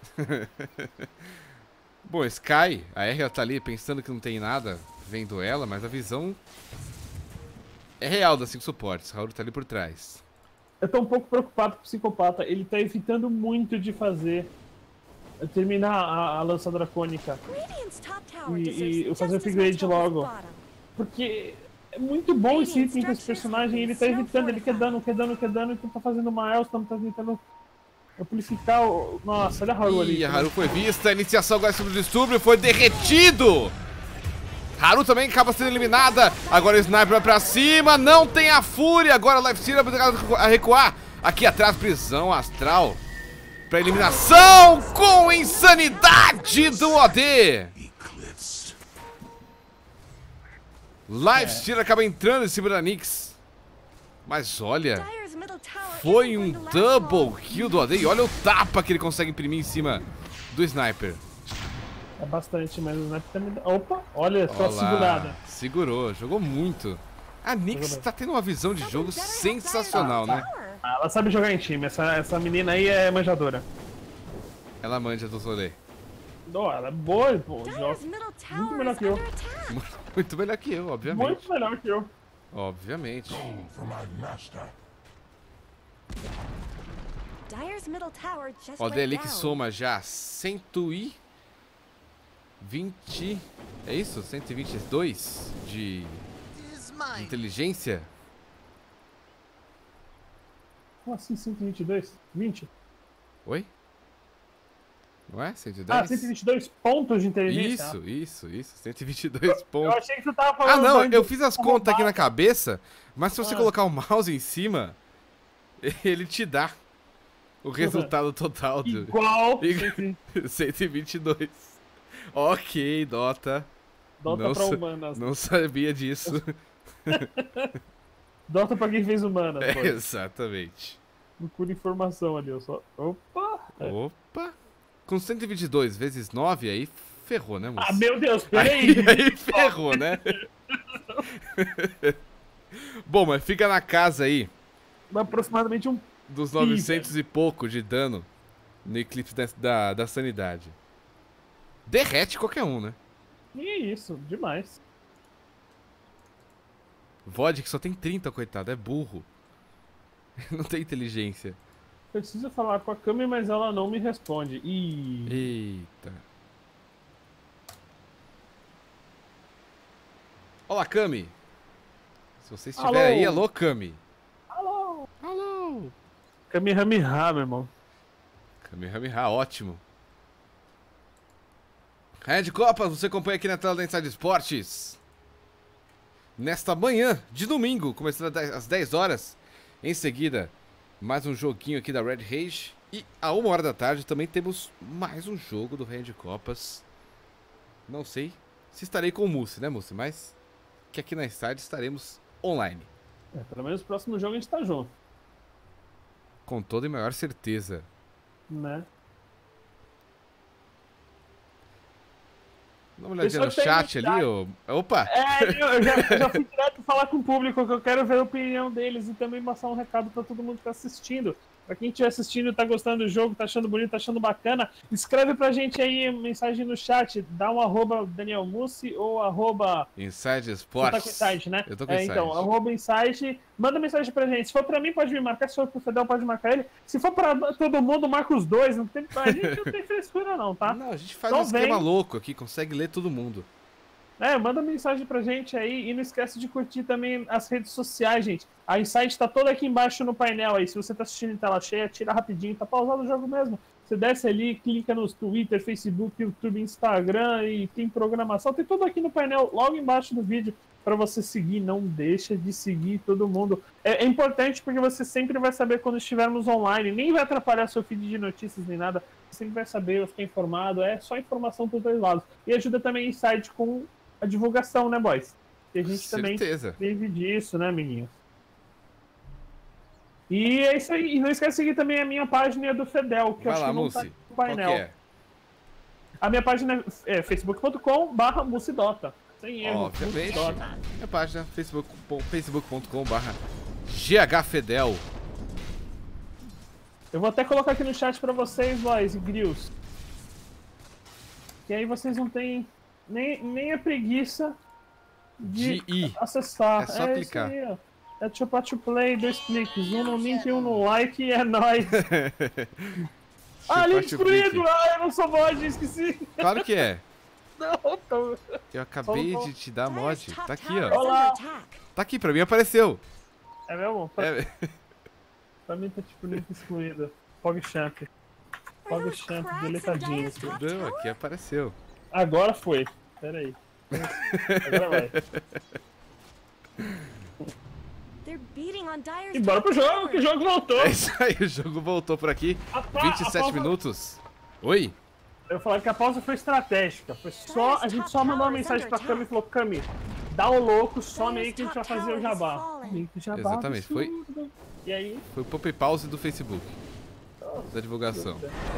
Bom, Sky, a R tá ali pensando que não tem nada vendo ela, mas a visão é real das 5 suportes. Haru tá ali por trás. Eu tô um pouco preocupado com o psicopata. Ele tá evitando muito de terminar a lança dracônica. E fazer upgrade logo. Porque é muito bom esse item com esse personagem. Ele tá evitando, ele quer dano, então tá fazendo milestone, tá tentando amplificar o... Nossa, olha a Haru ali. Ih, a Haru foi vista, a iniciação agora sobre o distúrbio foi derretido! Haru também acaba sendo eliminada. Agora o Sniper vai pra cima, não tem a fúria. Agora o Lifesteal é obrigado a recuar. Aqui atrás, prisão astral pra eliminação com insanidade do OD. Lifesteal acaba entrando em cima da Nyx. Mas olha, foi um double kill do OD. E olha o tapa que ele consegue imprimir em cima do Sniper. É bastante, mas o Sniper também... Opa, olha, só Olá, segurada. segurou, jogou muito. A Nyx tá tendo uma visão de jogo sensacional, né? Ah, ela sabe jogar em time, essa menina aí é manjadora. Ela manja do rolê. Não, ela é boa, pô. Joga muito melhor que eu. Muito melhor que eu, obviamente. Muito melhor que eu. Obviamente. Ó, dele que soma já 120... É isso? 122 de inteligência? Como assim 122? 20? Oi? Não é? 110? 122 pontos de inteligência? Isso. 122 pontos. Eu achei que você tava falando... Ah, não, do- eu fiz as contas aqui na roubado. cabeça, mas se você Ah. colocar o mouse em cima, ele te dá o resultado total do Igual... Ig- 122. Ok, Dota. Dota Não pra sa- humanas. Não sabia disso. Dota pra quem fez humanas, pô. Exatamente. Procura informação ali, eu só... Opa! Opa. Com 122 vezes 9 aí, ferrou, né, moço? Ah, meu Deus, peraí! Aí ferrou, né? Bom, mas fica na casa aí Aproximadamente um... dos 900 e pouco de dano no eclipse da sanidade. Derrete qualquer um, né? Que isso, demais. VOD que só tem 30, coitado, é burro. Não tem inteligência. Preciso falar com a Kami, mas ela não me responde. Ih... Eita. Olá, Kami. Se você estiver Alô? aí, alô, Kami. Alô? Alô. Kamehameha, meu irmão. Kamehameha, ótimo. Red Copas, você acompanha aqui na tela da Inside Esportes. Nesta manhã de domingo, começando às 10 horas. Em seguida, mais um joguinho aqui da Red Rage. E a 1 hora da tarde também temos mais um jogo do Red Copas. Não sei se estarei com o Mussi, né, Mussi? Mas que aqui na Inside estaremos online. Pelo menos no próximo jogo a gente tá junto, Com toda e maior certeza. né? Dá uma olhadinha Eu no só tenho chat no ali, chat. Opa! Eu já fui direto falar com o público, que eu quero ver a opinião deles e também passar um recado pra todo mundo que tá assistindo. Pra quem estiver assistindo, tá gostando do jogo, tá achando bonito, tá achando bacana, escreve pra gente aí mensagem no chat, dá um arroba Daniel Mussi ou arroba... Inside Você Esportes. tá com insight, né? Eu tô com insight. Então, arroba insight, manda mensagem pra gente. Se for pra mim, pode me marcar. Se for pro Fedel, pode marcar ele. Se for pra todo mundo, marca os dois. Não tem... A gente não tem frescura, não, tá? Não, a gente faz Então um esquema vem. louco aqui, consegue ler todo mundo. Manda mensagem pra gente aí e não esquece de curtir também as redes sociais, gente. A Insight tá toda aqui embaixo no painel aí. Se você tá assistindo em tela cheia, tira rapidinho, tá pausado o jogo mesmo. Você desce ali, clica nos Twitter, Facebook, YouTube, Instagram e tem programação. Tem tudo aqui no painel, logo embaixo do vídeo, pra você seguir. Não deixa de seguir todo mundo. É importante porque você sempre vai saber quando estivermos online. Nem vai atrapalhar seu feed de notícias nem nada. Você sempre vai saber, vai ficar informado. É só informação pros dois lados. E ajuda também a Insight com a divulgação, né, boys? E a gente Certeza. também vive disso, né, menino? E é isso aí. E não esquece de seguir também a minha página e a do Fedel, que eu Vai acho lá, que não Mussi. tá no Qual painel. que é? A minha página é facebook.com/mussidota. Sem erro. Obviamente. Mussidota. Minha página facebook.com/ghfedel. Eu vou até colocar aqui no chat pra vocês, boys e grills. Que aí vocês não têm nem a preguiça De ir. acessar. É só clicar. Isso aí, ó. É Chupa to Play, 2 cliques. Um no link e um no like e é nóis. Link excluído! Eu não sou mod, esqueci. Claro que é. Não, tô... Eu acabei de te dar mod. Dyer's top Tá aqui, tower is ó. Olá. under attack. Tá aqui, pra mim apareceu. É mesmo? É, Pra mim tá tipo link excluído. PogChamp. PogChamp deletadinho. Aqui. não, aqui apareceu. Agora foi. Pera aí. Agora vai. They're beating on Dyer's E bora pro top jogo, que o tower. jogo voltou. É isso aí, o jogo voltou por aqui. 27 minutos. Oi? Eu vou falar que a pausa foi estratégica. Foi só, a gente só mandou uma mensagem pra Cami e falou: Cami, dá o louco, some aí que a gente vai fazer o jabá. Link jabá Exatamente, foi- absurdo. E aí? Foi o pop e pause do Facebook. Da divulgação.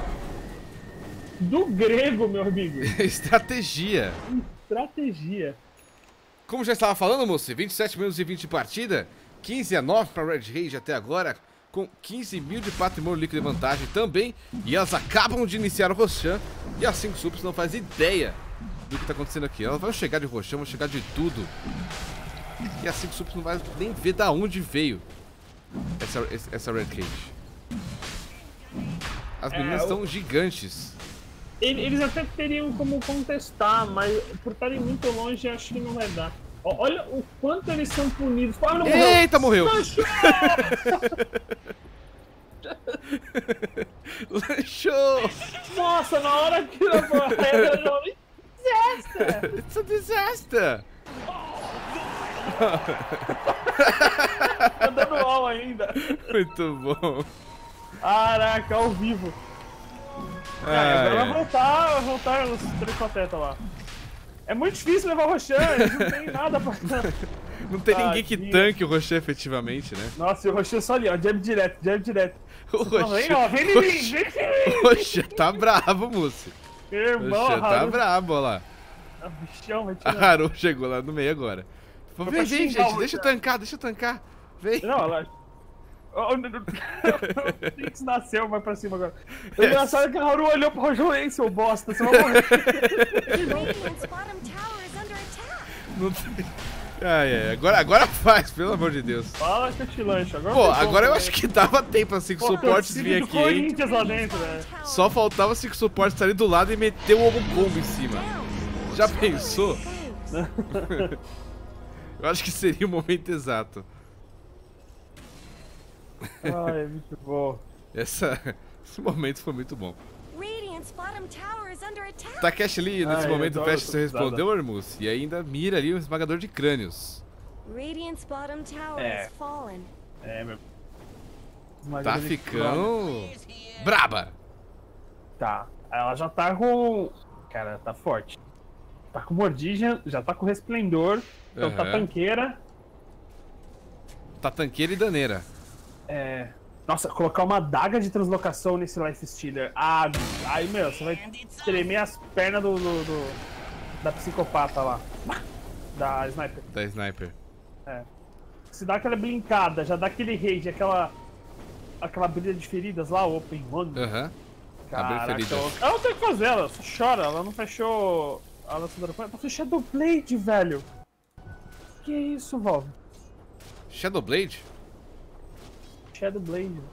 Do grego, meu amigo. Estratégia. Estratégia. Como já estava falando, moço, 27 minutos e 20 de partida, 15-9 para Red Rage até agora, com 15 mil de patrimônio líquido de vantagem também, e elas acabam de iniciar o Roshan, e as 5 subs não faz ideia do que está acontecendo aqui. Elas vão chegar de Roshan, vão chegar de tudo, e as 5 subs não vai nem ver da onde veio essa Red Rage. As meninas são gigantes. Eles até teriam como contestar, mas por estarem muito longe, acho que não vai dar. Olha o quanto eles são punidos. Olha, Eita, morreu! Lanchou! Nossa, na hora que eu vou desastre! It's a disaster! Tá dando all ainda. Muito bom. Caraca, ao vivo. Agora vai voltar os três patetas lá. É muito difícil levar o Roshan, eles não tem nada pra... Não tem ninguém que tanque o Rocher efetivamente, né? Nossa, e o Roshan só ali, ó, jab direto, jab direto. O Vem, ó, vem em mim, vem em mim. O Rocher tá bravo, moço. O Irmão, Rocher tá brabo, olha lá. O bichão vai A tirar. Haru chegou lá no meio agora. Vem, pra vem, xingar gente, o deixa eu tancar, deixa eu tancar. Vem. Não, ela... O Pix nasceu, vai pra cima agora. O engraçado é que a Haru olhou pro Rojan, seu bosta, você vai morrer. Radiant's bottom tower is under attack. Não tem... agora faz, pelo amor de Deus. Fala que eu te lancho. Agora Pô, tem como, agora eu né? acho que dava tempo assim que Pô, suportes torcida vir do aqui, hein? Corinthians lá dentro, né? Só faltava 5 suportes ali do lado e meter o ovo combo em cima. Já pensou? Eu acho que seria o momento exato. Ai, é muito bom. Esse momento foi muito bom. Radiant's bottom tower is under attack. Takeshi ali, nesse Ai, momento, eu o tô Pest precisada. respondeu, Ormus, e ainda mira ali um esmagador de crânios. Radiant's bottom tower É. has fallen. É, meu. Tá ficando braba. Tá. Ela já tá com... Cara, tá forte. Tá com mordija, já tá com resplendor. Então tá Aham. tanqueira. Tá tanqueira e daneira. É... Nossa, colocar uma daga de translocação nesse Life Stealer. Aí, meu, você vai tremer as pernas da psicopata lá. Da sniper. Da sniper. Se dá aquela blinkada, já dá aquele rage, aquela brilha de feridas lá, Open One. Aham. Abre Caraca, feridas. ela não tem o que fazer, ela só chora, ela não fechou a lançadora. Ela fez Shadowblade, velho. Que isso, Valve? Shadowblade? Shadowblade.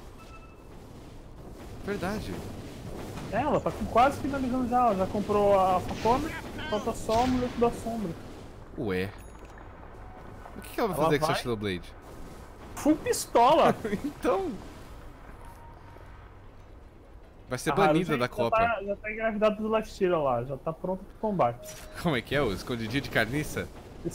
Verdade. Ela tá quase finalizando já, ela já comprou a facona, falta só o moleque da sombra. Ué. O que ela vai Ela fazer com vai? essa Shadowblade? Full pistola! Então... Vai ser A Haru banida da Copa. Já tá engravidada do Life Stealer lá, já tá pronta pro combate. Como é que é? O escondidinho de carniça?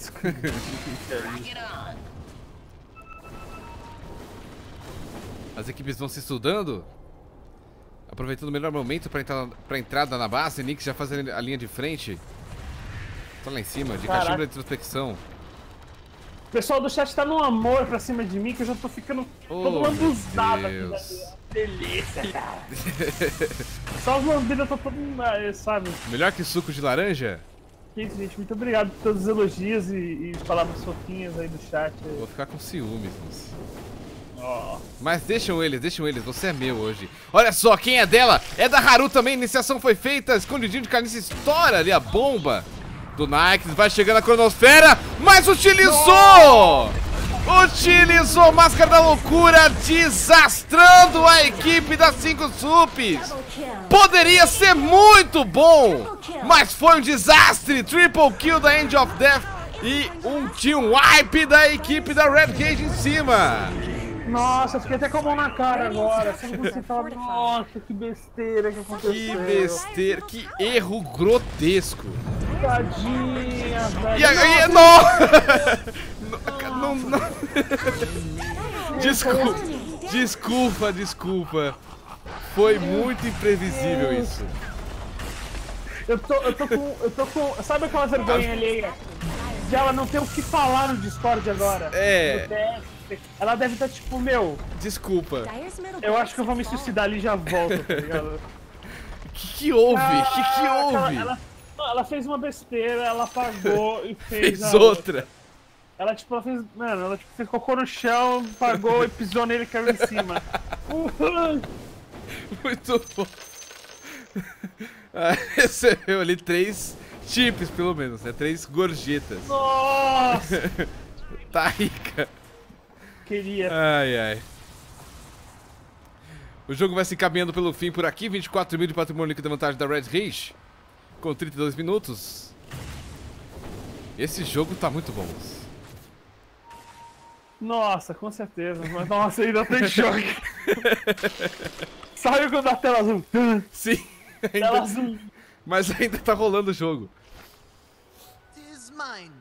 As equipes vão se estudando, aproveitando o melhor momento pra entrada na base. Nix já fazendo a linha de frente. Tá lá em cima, de Caraca. cachimbo de introspecção. O pessoal do chat tá num amor pra cima de mim que eu já tô ficando todo Oh, lambuzado aqui. Deus. Né? Delícia, cara. Só as lambidas, eu tô todo, sabe? Melhor que suco de laranja? Que isso, gente. Muito obrigado por todos os elogios e palavras fofinhas aí do chat. Vou ficar com ciúmes, moço. Ó. Mas deixam eles, você é meu hoje. Olha só, quem é dela? É da Haru também, iniciação foi feita, escondidinho de carniça, estoura ali a bomba do Nike, vai chegando a cronosfera, mas utilizou! Utilizou Máscara da Loucura, desastrando a equipe das 5 supes. Double kill. Poderia ser muito bom, mas foi um desastre. Triple kill da End of Death e um team wipe da equipe da Red Cage em cima. Nossa, eu fiquei até com a mão na cara agora. Sabe quando você fala, nossa, que besteira que aconteceu. Que besteira, que erro grotesco. Tadinha, velho. E aí, não. Desculpa. Foi muito imprevisível isso. Eu tô com. Sabe aquela vergonha alheia? De ela não ter o que falar no Discord agora? É. No TF. Ela deve estar tipo, meu, Desculpa. Dyer's middle eu barracks acho que eu vou me has fallen. suicidar ali e já volto, tá ligado? O que houve? O que houve? Ela fez uma besteira, ela apagou e fez. Fez a outra. Ela tipo, ela fez. Mano, ela tipo, fez cocô no chão, apagou e pisou nele e caiu em cima. Muito bom. Ah, recebeu ali 3 chips, pelo menos, né? 3 gorjetas. Nossa! Tá rica. Queria. Ai. O jogo vai se encaminhando pelo fim por aqui. 24 mil de patrimônio líquido da vantagem da Red Rage. Com 32 minutos. Esse jogo tá muito bom. Nossa, com certeza. Mas nossa, ainda tem choque. Saiu da tela azul. Sim, Tela ainda, azul. mas ainda tá rolando o jogo. Is mine.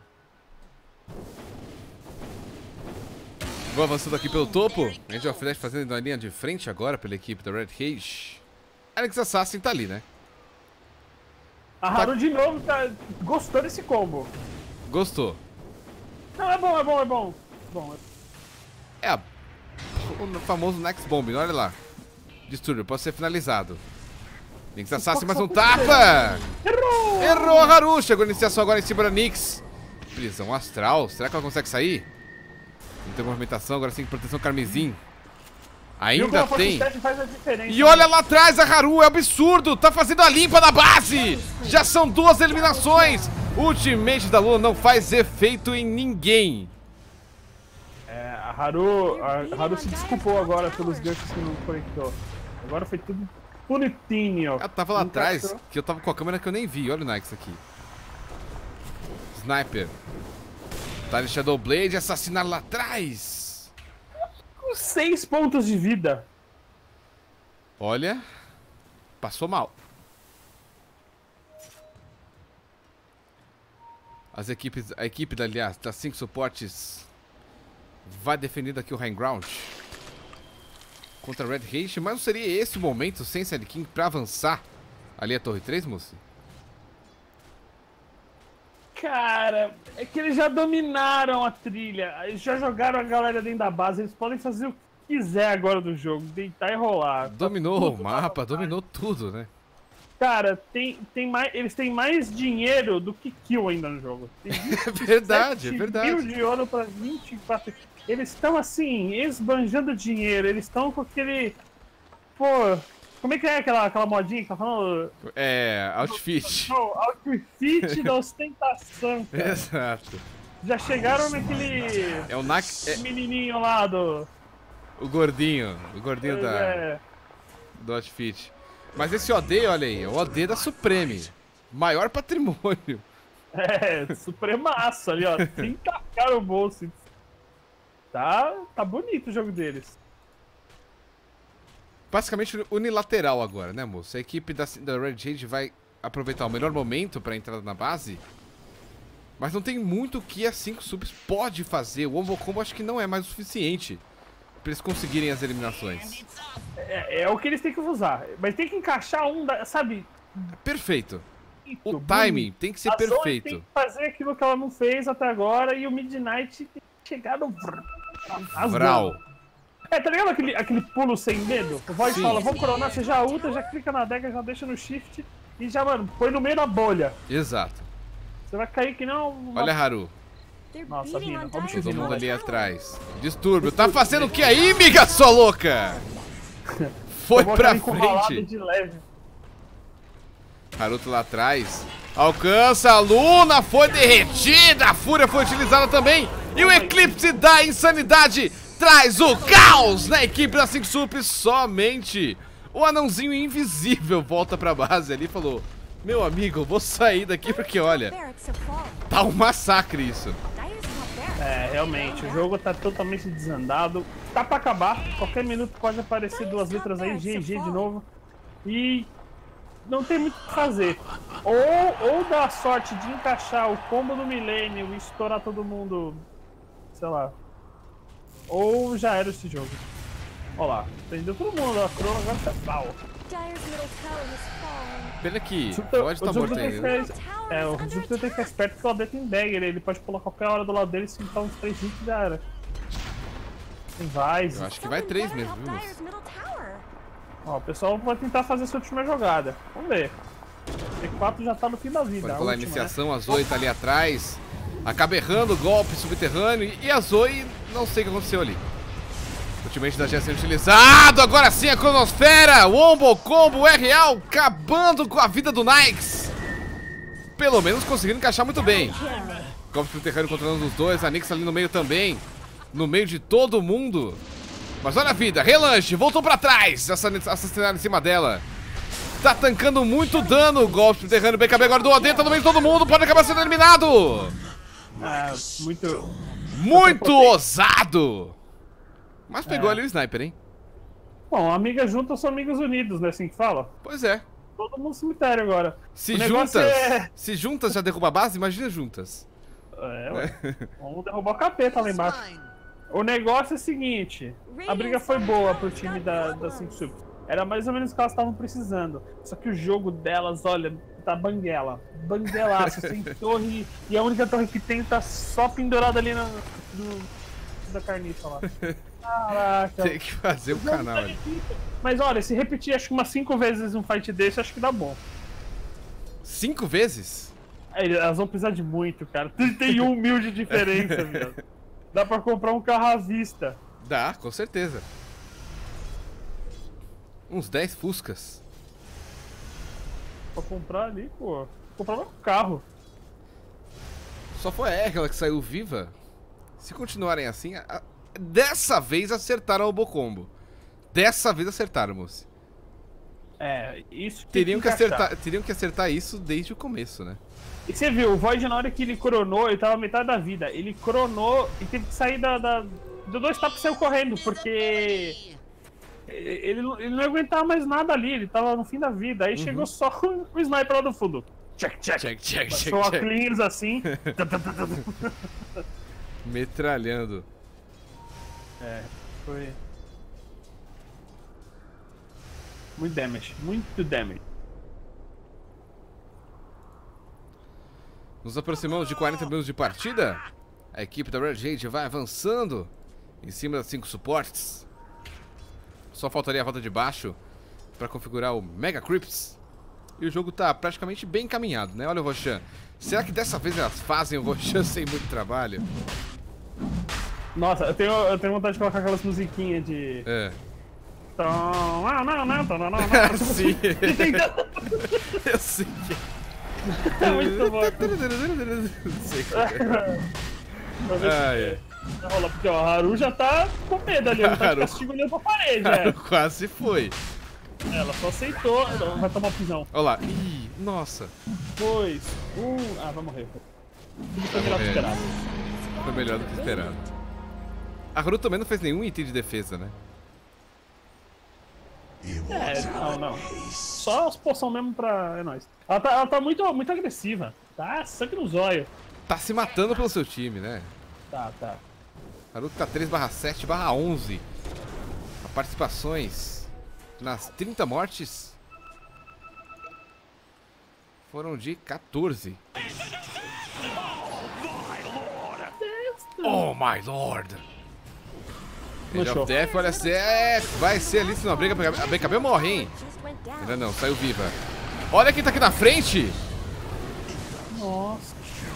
Vou avançando aqui pelo topo. Angel of Flash fazendo uma linha de frente agora pela equipe da Red Cage. Alex Assassin tá ali, né? A Haru de novo gostou desse combo. Gostou. Não, é bom. É o famoso Next Bomb, olha lá. Distúrbio, pode ser finalizado. Nix Assassin, mais um tapa! Errou! Errou a Haru, chegou a iniciação agora em cima da Nix. Prisão astral, será que ela consegue sair? Não tem movimentação, agora sim, proteção carmesim. Ainda tem. Faz a diferença, E olha lá atrás a Haru, é absurdo, tá fazendo a limpa na base. Já são 2 eliminações. O ultimate da Luna não faz efeito em ninguém. A Haru se desculpou agora pelos ganchos que não conectou. Agora foi tudo bonitinho. Ela tava lá atrás, Encaixou. que eu tava com a câmera que eu nem vi. Olha o Nix aqui. Sniper. Tá de Shadow Blade, assassinar lá atrás. Com 6 pontos de vida. Olha. Passou mal. A equipe, aliás, das 5 suportes vai defendendo aqui o High Ground contra a Red Cage, mas não seria esse o momento sem Sand King pra avançar ali a Torre 3, moço? Cara, é que eles já dominaram a trilha. Eles já jogaram a galera dentro da base. Eles podem fazer o que quiser agora do jogo. Deitar e rolar. Dominou o mapa, dominou tudo, né? Cara, eles têm mais dinheiro do que kill ainda no jogo. Tem É verdade, é 27 verdade. mil de ouro pra 24. Eles estão assim, esbanjando dinheiro. Eles estão com aquele... Pô, como é que é aquela modinha que tá falando? É, outfit. Não, outfit da ostentação, cara. Exato. Já chegaram naquele É o Nak. menininho lá do... O gordinho do outfit. Mas esse OD, olha aí, é o OD da Supreme. Maior patrimônio. Supremaço ali, ó. 30k no bolso. Tá bonito o jogo deles. Basicamente unilateral agora, né, moço? A equipe da Red Cage vai aproveitar o melhor momento pra entrada na base. Mas não tem muito o que a 5 subs pode fazer. O Wombo Combo acho que não é mais o suficiente pra eles conseguirem as eliminações. É o que eles têm que usar. Mas tem que encaixar sabe? Perfeito. O bonito. timing tem que ser A Zoe perfeito. tem que fazer aquilo que ela não fez até agora e o Midnight tem que chegar no... Vral. Tá ligado aquele pulo sem medo? O Void Sim. fala, vamos coronar, você já ulta, já clica na adega, já deixa no shift e já, mano, põe no meio da bolha. Exato. Você vai cair que não... Olha a Haru. They're Nossa, beating Vina, on vamos Dyer's Todo mundo middle ali tower. atrás. Distúrbio. Tá fazendo o que aí, miga sua louca? Foi Tomou pra aquela encurralada frente. de leve. Haruto lá atrás. Alcança a Luna. Foi derretida. A fúria foi utilizada também. E o eclipse da insanidade traz o caos na equipe da 5 Sup. Somente o anãozinho invisível volta pra base ali e falou: meu amigo, eu vou sair daqui porque, olha, Barracks have fallen. tá um massacre isso. Dyer's top barracks. Realmente, o jogo tá totalmente desandado. Tá pra acabar. Qualquer minuto pode aparecer 2 letras aí, GG de novo. E não tem muito o que fazer. Ou dar a sorte de encaixar o combo do Millennium e estourar todo mundo, sei lá. Ou já era esse jogo. Olha lá, prendeu todo mundo, a Crono agora tá pau. Dyer's middle tower has fallen. Pena que Júpiter- pode estar o morto Júpiter ainda. tem que ficar- o Júpiter tem que ficar esperto porque o AD tem dagger, ele pode pular qualquer hora do lado dele e se então uns 3 hits já era. Tem Vice. Eu acho que vai 3 mesmo, viu, moço? Dyer's middle tower. Ó, o pessoal vai tentar fazer essa última jogada. Vamos ver. T4 já tá no fim da vida. Pode a rolar a última, iniciação, a Zoe tá ali atrás. Acaba errando o golpe subterrâneo. E a Zoe, não sei o que aconteceu ali. Ultimate da Jess sendo utilizado. Agora sim a Cronosfera. Wombo Combo é real. Acabando com a vida do Nyx. Pelo menos conseguindo encaixar muito bem. Golpe subterrâneo controlando os dois. A Nyx ali no meio também. No meio de todo mundo. Mas olha a vida. Relanche. Voltou pra trás. Assassinaram em cima dela. Tá tancando muito dano. Golpe subterrâneo. BKB agora do AD. Tá no meio de todo mundo. Pode acabar sendo eliminado. muito. Muito ousado. Mas pegou ali o sniper, hein? Bom, amigas juntas são amigos unidos, né? Assim que fala. Pois é. Todo mundo no cemitério agora. Se O juntas, negócio é- se juntas já derruba a base, imagina juntas. Ué. Vamos derrubar o capeta lá Is embaixo. mine. O negócio é o seguinte, a briga foi boa pro time da 5 Super. Era mais ou menos o que elas estavam precisando. Só que o jogo delas, olha, tá banguela. Banguelaço, sem torre. E a única torre que tem tá só pendurada ali da carniça lá. Caraca. Tem que fazer o canal ali. Mas olha, se repetir acho que umas 5 vezes um fight desse, acho que dá bom. 5 vezes? Aí, elas vão precisar de muito, cara. 31 mil de diferença, meu. Dá pra comprar um carro à vista. Dá, com certeza. Uns 10 Fuscas. Pra comprar ali, pô. Comprar um carro. Só foi aquela que saiu viva. Se continuarem assim, dessa vez acertaram o Bocombo. Dessa vez acertaram, moço. É, isso Teriam que encaixar. acertar isso desde o começo, né? E você viu, o Void na hora que ele cronou, ele tava metade da vida. Ele cronou e teve que sair do 2 tapas e saiu correndo, porque ele não aguentava mais nada ali, ele tava no fim da vida. Aí chegou só o sniper lá do fundo. Check, check. Check, check, check, Passou a check. cleans assim. Metralhando. É, foi. Muito damage, muito damage. Nos aproximamos de 40 minutos de partida. A equipe da Red Jade vai avançando em cima das 5 suportes. Só faltaria a volta de baixo para configurar o Mega Crypts. E o jogo tá praticamente bem encaminhado, né? Olha o Roshan. Será que dessa vez elas fazem o Roshan sem muito trabalho? Nossa, eu tenho vontade de colocar aquelas musiquinhas de. É. Não. Sim. Eu sei que É muito bom. Não sei qual é. Ai, Vai rolar, porque ó, a Haru já tá com medo ali, ela tá de Haru. castigo olhando pra parede, Cara, quase foi. Ela só aceitou, não, vai tomar prisão. Olha lá. Ih, nossa. 2, 1, vai morrer. Tudo foi melhor do que esperado. Foi melhor do que esperado. A Haru também não fez nenhum item de defesa, né? Não. Só as poções mesmo pra. É nóis. Ela tá muito, muito agressiva. Tá sangue no zóio. Tá se matando pelo seu time, né? Tá. Haru tá 3/7/11. A participações nas 30 mortes foram de 14. Oh my lord! Age Puxou. of Death, olha, vai ser ali, senão a BKB morre, hein? Just went down. Ainda não, saiu viva. Olha quem tá aqui na frente! Nossa.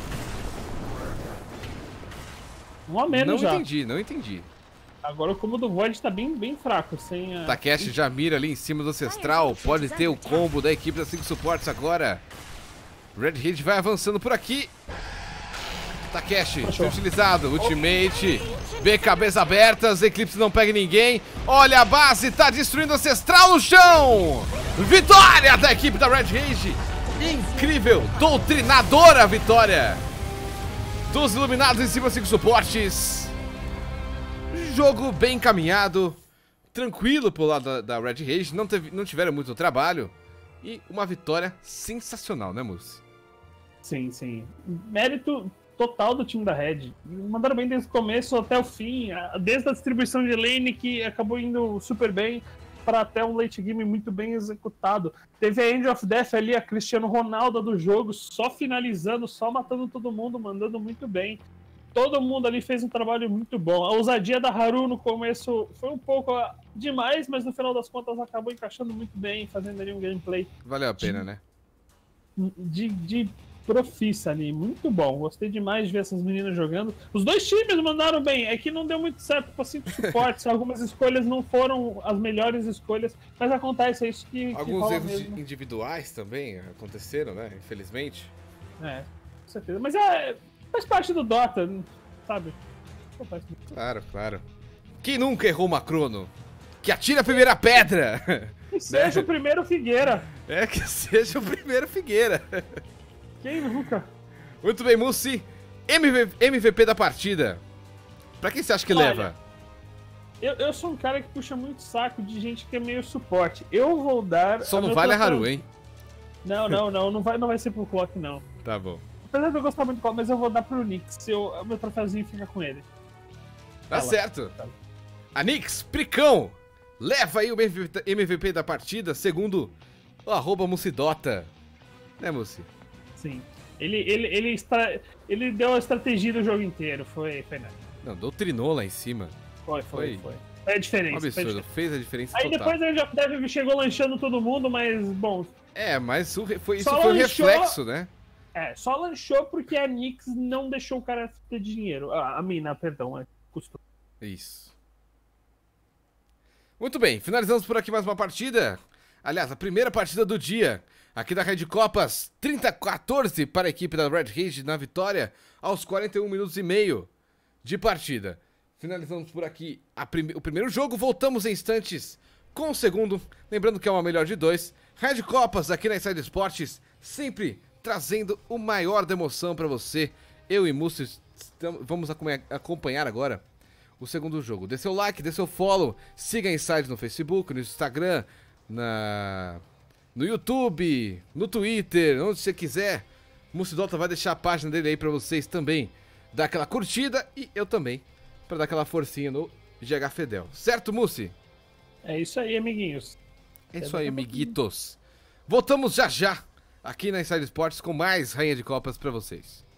Um a menos Não já. entendi, não entendi. Agora o combo do Void tá bem fraco, sem a. Takeshi já mira ali em cima do Ancestral. Pode ter o combo da equipe das 5 suportes agora. Red Hit vai avançando por aqui. Takeshi, foi utilizado. Ultimate. BKBs abertas. Eclipse não pega ninguém. Olha a base, tá destruindo o Ancestral no chão. Vitória da equipe da Red Rage. Incrível, doutrinadora vitória dos Iluminados em cima das 5 suportes. Jogo bem encaminhado, tranquilo pro lado da Red Rage, não tiveram muito trabalho. E uma vitória sensacional, né, Mussi? Sim. Mérito total do time da Red. Mandaram bem desde o começo até o fim, desde a distribuição de lane que acabou indo super bem, para até um late game muito bem executado. Teve a End of Death ali, a Cristiano Ronaldo do jogo, só finalizando, só matando todo mundo, mandando muito bem. Todo mundo ali fez um trabalho muito bom. A ousadia da Haru no começo foi um pouco demais, mas no final das contas acabou encaixando muito bem, fazendo ali um gameplay Valeu a pena, né? de profissa ali. Muito bom. Gostei demais de ver essas meninas jogando. Os dois times mandaram bem. É que não deu muito certo para 5 suportes. Algumas escolhas não foram as melhores escolhas, mas acontece, é isso que Alguns rola erros mesmo. individuais também aconteceram, né? Infelizmente. É, com certeza. Mas faz parte do Dota, sabe? Acontece. Claro. Quem nunca errou uma crono? Que atire a primeira pedra! Que seja o primeiro Figueira. É, que seja o primeiro Figueira. Quem nunca? Muito bem, Mussi. MVP da partida. Pra quem você acha que Olha, leva? Eu sou um cara que puxa muito saco de gente que é meio suporte. Eu vou dar. Só não vale a Haru, hein? Não vai ser pro Clock, não. Tá bom. Apesar de eu gostar muito do Clock, mas eu vou dar pro Nix. O meu troféuzinho fica com ele. Tá Fala. certo. Fala. A Nix, Pricão, leva aí o MVP da partida, segundo o @ Mucidota. Né, Mussi? Sim. Ele deu a estratégia do jogo inteiro. Foi nice. Não, doutrinou lá em cima. Foi. É a diferença. Um absurdo, fez a diferença Aí total. depois a Age of Dev chegou lanchando todo mundo, mas, bom... Mas isso foi Só um lanchou- reflexo, né? Só lanchou porque a Nix não deixou o cara ter dinheiro. A mina, perdão, custou. Isso. Muito bem, finalizamos por aqui mais uma partida. Aliás, a primeira partida do dia. Aqui da Red Copas, 30-14 para a equipe da Red Rage na vitória aos 41 minutos e meio de partida. Finalizamos por aqui o primeiro jogo, voltamos em instantes com o segundo. Lembrando que é uma melhor de 2. Red Copas aqui na Inside Esportes, sempre trazendo o maior da emoção para você. Eu e Múcio vamos acompanhar agora o segundo jogo. Dê seu like, dê seu follow, siga a Inside no Facebook, no Instagram, no YouTube, no Twitter, onde você quiser. O Mucidota vai deixar a página dele aí pra vocês também dar aquela curtida e eu também, pra dar aquela forcinha no GH Fedel. Certo, Mussi? É isso aí, amiguinhos. É isso aí, amiguitos. Voltamos já aqui na Inside Esportes com mais Rainha de Copas pra vocês.